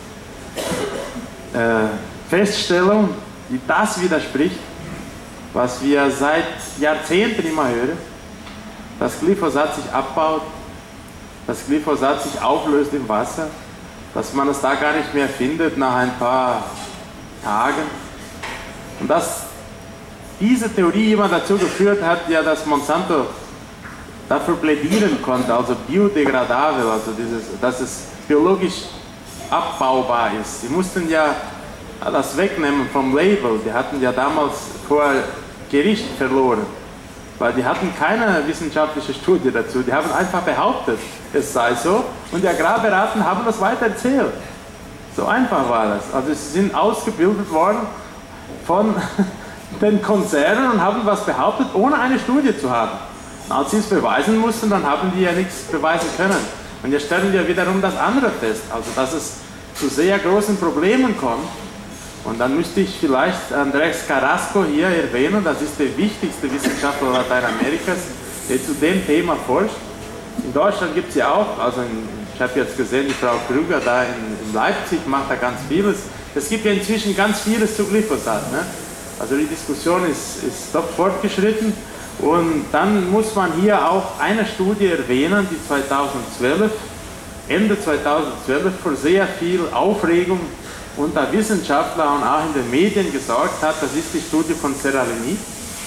Feststellung, die das widerspricht, was wir seit Jahrzehnten immer hören, dass Glyphosat sich abbaut, dass Glyphosat sich auflöst im Wasser, dass man es da gar nicht mehr findet nach ein paar Tagen. Und das diese Theorie immer dazu geführt hat, ja, dass Monsanto dafür plädieren konnte, also biodegradabel, also dieses, dass es biologisch abbaubar ist. Sie mussten ja das wegnehmen vom Label. Die hatten ja damals vor Gericht verloren, weil die hatten keine wissenschaftliche Studie dazu. Die haben einfach behauptet, es sei so, und die Agrarberater haben das weiter erzählt. So einfach war das. Also sie sind ausgebildet worden von den Konzernen und haben was behauptet, ohne eine Studie zu haben. Und als sie es beweisen mussten, dann haben die ja nichts beweisen können. Und jetzt stellen wir wiederum das andere fest, also dass es zu sehr großen Problemen kommt. Und dann müsste ich vielleicht Andrés Carrasco hier erwähnen, das ist der wichtigste Wissenschaftler Lateinamerikas, der zu dem Thema forscht. In Deutschland gibt es ja auch, also in, ich habe jetzt gesehen, die Frau Krüger da in, in Leipzig macht da ganz vieles. Es gibt ja inzwischen ganz vieles zu Glyphosat. Ne? Also die Diskussion ist, ist doch fortgeschritten. Und dann muss man hier auch eine Studie erwähnen, die zweitausendzwölf, Ende zweitausendzwölf für sehr viel Aufregung unter Wissenschaftlern und auch in den Medien gesorgt hat. Das ist die Studie von Seralini.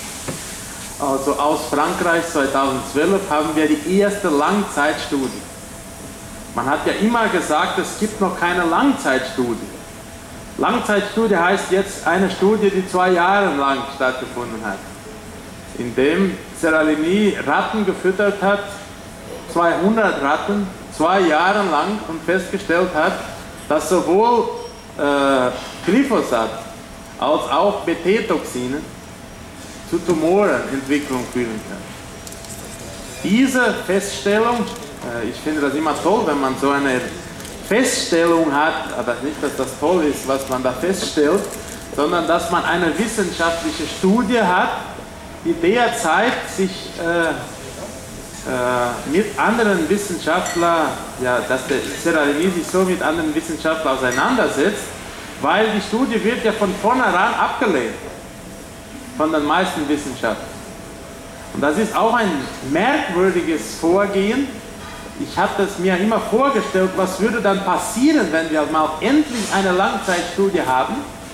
Also aus Frankreich zweitausendzwölf haben wir die erste Langzeitstudie. Man hat ja immer gesagt, es gibt noch keine Langzeitstudie. Langzeitstudie heißt jetzt eine Studie, die zwei Jahre lang stattgefunden hat, indem Seralini Ratten gefüttert hat, zweihundert Ratten, zwei Jahre lang, und festgestellt hat, dass sowohl äh, Glyphosat als auch B T-Toxine zu Tumorenentwicklung führen können. Diese Feststellung, äh, ich finde das immer toll, wenn man so eine Feststellung hat, aber nicht, dass das toll ist, was man da feststellt, sondern dass man eine wissenschaftliche Studie hat, die derzeit sich äh, äh, mit anderen Wissenschaftlern, ja, dass der Seralini sich so mit anderen Wissenschaftlern auseinandersetzt, weil die Studie wird ja von vornherein abgelehnt von den meisten Wissenschaftlern. Und das ist auch ein merkwürdiges Vorgehen. Ich habe das mir immer vorgestellt, was würde dann passieren, wenn wir mal endlich eine Langzeitstudie haben.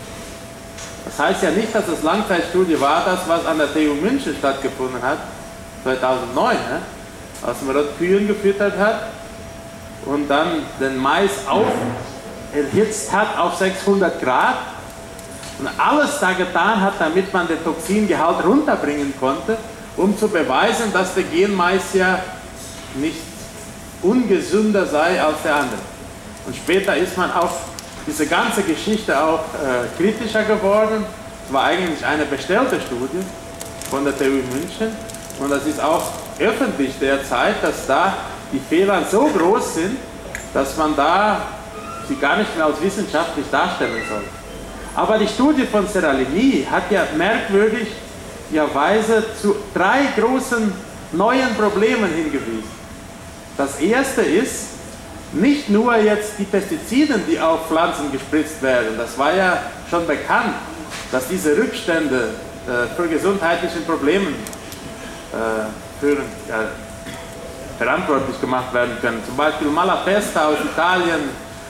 Das heißt ja nicht, dass das Langzeitstudie war, das, was an der T U München stattgefunden hat, zweitausendneun, ne? Als man dort Kühen gefüttert hat und dann den Mais auf, erhitzt hat auf sechshundert Grad und alles da getan hat, damit man den Toxingehalt runterbringen konnte, um zu beweisen, dass der Genmais ja nicht ungesünder sei als der andere. Und später ist man auf diese ganze Geschichte auch äh, kritischer geworden. Es war eigentlich eine bestellte Studie von der T U München und das ist auch öffentlich derzeit, dass da die Fehler so groß sind, dass man da sie gar nicht mehr als wissenschaftlich darstellen soll. Aber die Studie von Seralini hat ja merkwürdigerweise zu drei großen neuen Problemen hingewiesen. Das erste ist, nicht nur jetzt die Pestizide, die auf Pflanzen gespritzt werden, das war ja schon bekannt, dass diese Rückstände äh, für gesundheitliche Probleme äh, führen, ja, verantwortlich gemacht werden können. Zum Beispiel Malapesta aus Italien,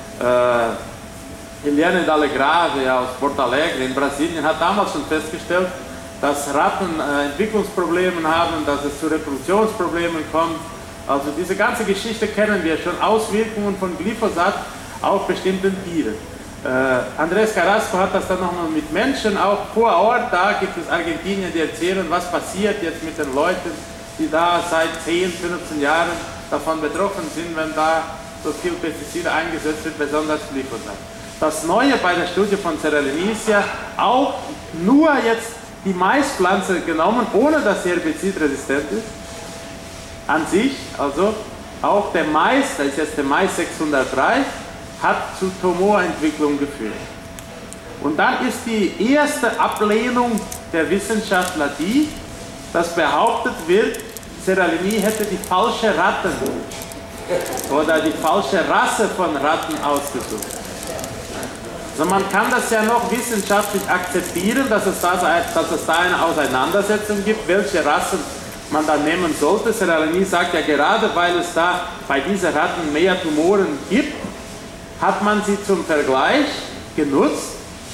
äh, Eliane D'Allegrave aus Porto Alegre in Brasilien hat damals schon festgestellt, dass Ratten äh, Entwicklungsprobleme haben, dass es zu Reproduktionsproblemen kommt. Also diese ganze Geschichte kennen wir schon, Auswirkungen von Glyphosat auf bestimmte Tiere. Äh, Andrés Carrasco hat das dann nochmal mit Menschen auch vor Ort, da gibt es Argentinier, die erzählen, was passiert jetzt mit den Leuten, die da seit zehn, fünfzehn Jahren davon betroffen sind, wenn da so viel Pestizide eingesetzt wird, besonders Glyphosat. Das Neue bei der Studie von Seralini ist ja auch nur jetzt die Maispflanze genommen, ohne dass sie herbizidresistent ist, an sich, also auch der Mais, das ist jetzt der Mais sechshundertdrei, hat zu Tumorentwicklung geführt. Und dann ist die erste Ablehnung der Wissenschaftler die, dass behauptet wird, Seralini hätte die falsche Ratten oder die falsche Rasse von Ratten ausgesucht. Also man kann das ja noch wissenschaftlich akzeptieren, dass es da, dass es da eine Auseinandersetzung gibt, welche Rassen man da nehmen sollte. Seralini sagt ja, gerade weil es da bei diesen Ratten mehr Tumoren gibt, hat man sie zum Vergleich genutzt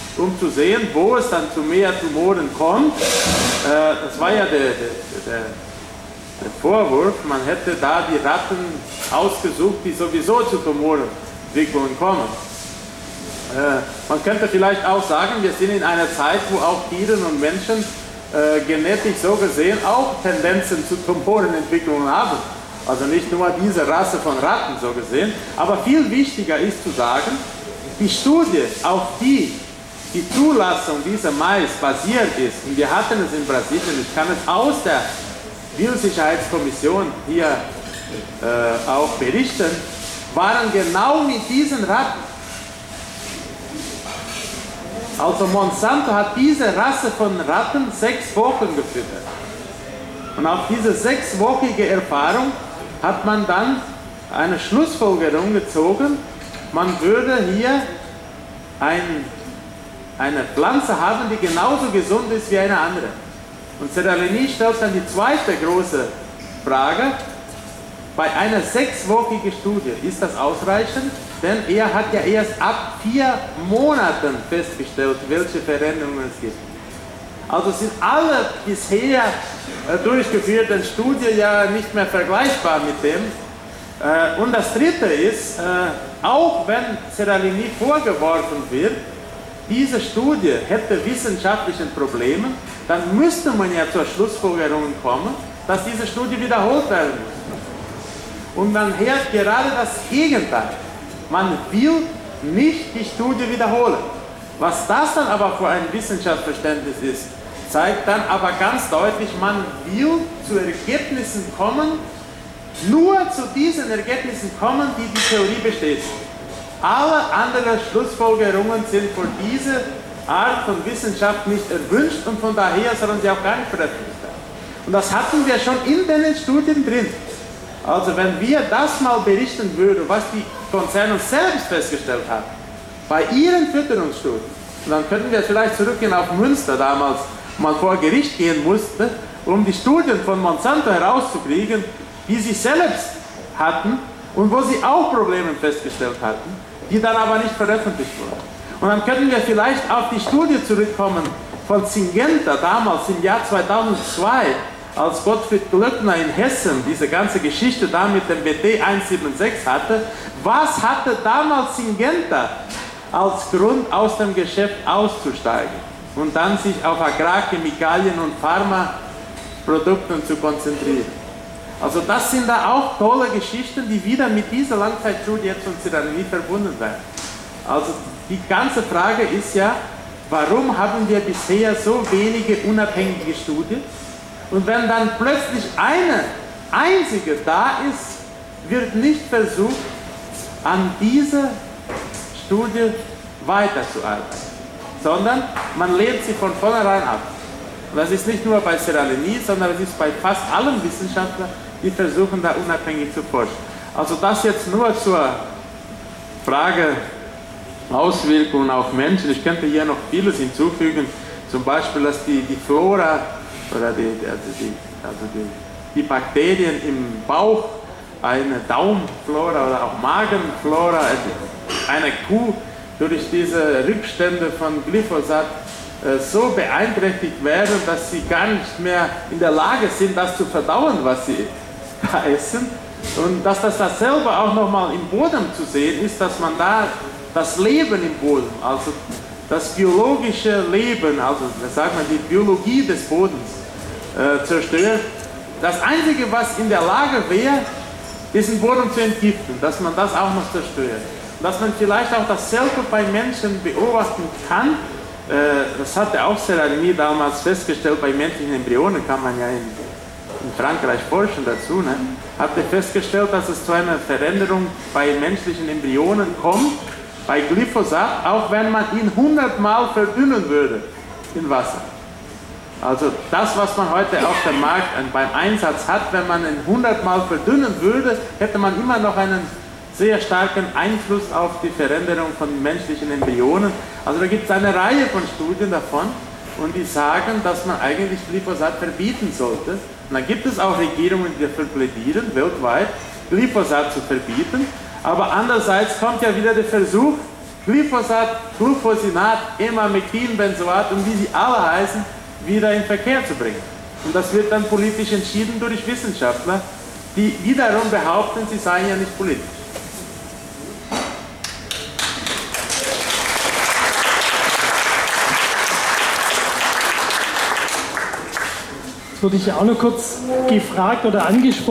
um zu sehen, wo es dann zu mehr Tumoren kommt. Äh, das war ja der, der, der, der Vorwurf, man hätte da die Ratten ausgesucht, die sowieso zu Tumorentwicklungen kommen. Äh, man könnte vielleicht auch sagen, wir sind in einer Zeit, wo auch Tiere und Menschen äh, genetisch so gesehen auch Tendenzen zu Tumorenentwicklungen haben. Also nicht nur diese Rasse von Ratten so gesehen, aber viel wichtiger ist zu sagen, die Studie, auf die die Zulassung dieser Mais basiert ist, und wir hatten es in Brasilien, ich kann es aus der Biosicherheitskommission hier äh, auch berichten, waren genau mit diesen Ratten. Also Monsanto hat diese Rasse von Ratten sechs Wochen gefüttert. Und auf diese sechswöchige Erfahrung hat man dann eine Schlussfolgerung gezogen, man würde hier ein, eine Pflanze haben, die genauso gesund ist wie eine andere. Und Seralini stellt dann die zweite große Frage, bei einer sechswöchigen Studie, ist das ausreichend? Denn er hat ja erst ab vier Monaten festgestellt, welche Veränderungen es gibt. Also sind alle bisher äh, durchgeführten Studien ja nicht mehr vergleichbar mit dem. Äh, und das Dritte ist, äh, auch wenn Seralini vorgeworfen wird, diese Studie hätte wissenschaftliche Probleme, dann müsste man ja zur Schlussfolgerung kommen, dass diese Studie wiederholt werden muss. Und man hört gerade das Gegenteil. Man will nicht die Studie wiederholen. Was das dann aber für ein Wissenschaftsverständnis ist, zeigt dann aber ganz deutlich, man will zu Ergebnissen kommen, nur zu diesen Ergebnissen kommen, die die Theorie bestätigen. Alle anderen Schlussfolgerungen sind für diese Art von Wissenschaft nicht erwünscht und von daher sollen sie auch gar nicht veröffentlicht werden. Und das hatten wir schon in den Studien drin. Also wenn wir das mal berichten würden, was die Konzerne selbst festgestellt haben, bei ihren Fütterungsstudien, dann könnten wir vielleicht zurückgehen auf Münster damals, wo man vor Gericht gehen musste, um die Studien von Monsanto herauszukriegen, die sie selbst hatten und wo sie auch Probleme festgestellt hatten, die dann aber nicht veröffentlicht wurden. Und dann könnten wir vielleicht auf die Studie zurückkommen von Syngenta, damals im Jahr zweitausendzwei, als Gottfried Glöckner in Hessen diese ganze Geschichte da mit dem B T hundertsechsundsiebzig hatte. Was hatte damals Syngenta als Grund, aus dem Geschäft auszusteigen und dann sich auf Agrarchemikalien und Pharmaprodukten zu konzentrieren? Also das sind da auch tolle Geschichten, die wieder mit dieser Langzeitstudie jetzt von Seralini verbunden werden. Also die ganze Frage ist ja, warum haben wir bisher so wenige unabhängige Studien? Und wenn dann plötzlich eine einzige da ist, wird nicht versucht, an dieser Studie weiterzuarbeiten, sondern man lehnt sie von vornherein ab. Und das ist nicht nur bei Seralini, sondern es ist bei fast allen Wissenschaftlern, die versuchen, da unabhängig zu forschen. Also das jetzt nur zur Frage Auswirkungen auf Menschen. Ich könnte hier noch vieles hinzufügen, zum Beispiel, dass die, die Flora oder die, also die, also die, die Bakterien im Bauch, eine Darmflora oder auch Magenflora, eine Kuh durch diese Rückstände von Glyphosat äh, so beeinträchtigt werden, dass sie gar nicht mehr in der Lage sind, das zu verdauen, was sie da essen. Und dass das dasselbe auch nochmal im Boden zu sehen ist, dass man da das Leben im Boden, also das biologische Leben, also sagt man die Biologie des Bodens, Äh, zerstört. Das Einzige, was in der Lage wäre, diesen Boden zu entgiften, dass man das auch noch zerstört. Dass man vielleicht auch dasselbe bei Menschen beobachten kann, äh, das hatte auch Seralini damals festgestellt, bei menschlichen Embryonen kann man ja in, in Frankreich forschen dazu, ne? Hatte festgestellt, dass es zu einer Veränderung bei menschlichen Embryonen kommt, bei Glyphosat, auch wenn man ihn hundertmal verdünnen würde in Wasser. Also das, was man heute auf dem Markt beim Einsatz hat, wenn man ihn hundertmal verdünnen würde, hätte man immer noch einen sehr starken Einfluss auf die Veränderung von menschlichen Embryonen. Also da gibt es eine Reihe von Studien davon und die sagen, dass man eigentlich Glyphosat verbieten sollte. Und dann gibt es auch Regierungen, die dafür plädieren, weltweit Glyphosat zu verbieten. Aber andererseits kommt ja wieder der Versuch, Glyphosat, Glufosinat, Emamectin, Benzoat und wie sie alle heißen, wieder in Verkehr zu bringen. Und das wird dann politisch entschieden durch Wissenschaftler, die wiederum behaupten, sie seien ja nicht politisch. Jetzt wurde ich ja auch noch kurz gefragt oder angesprochen.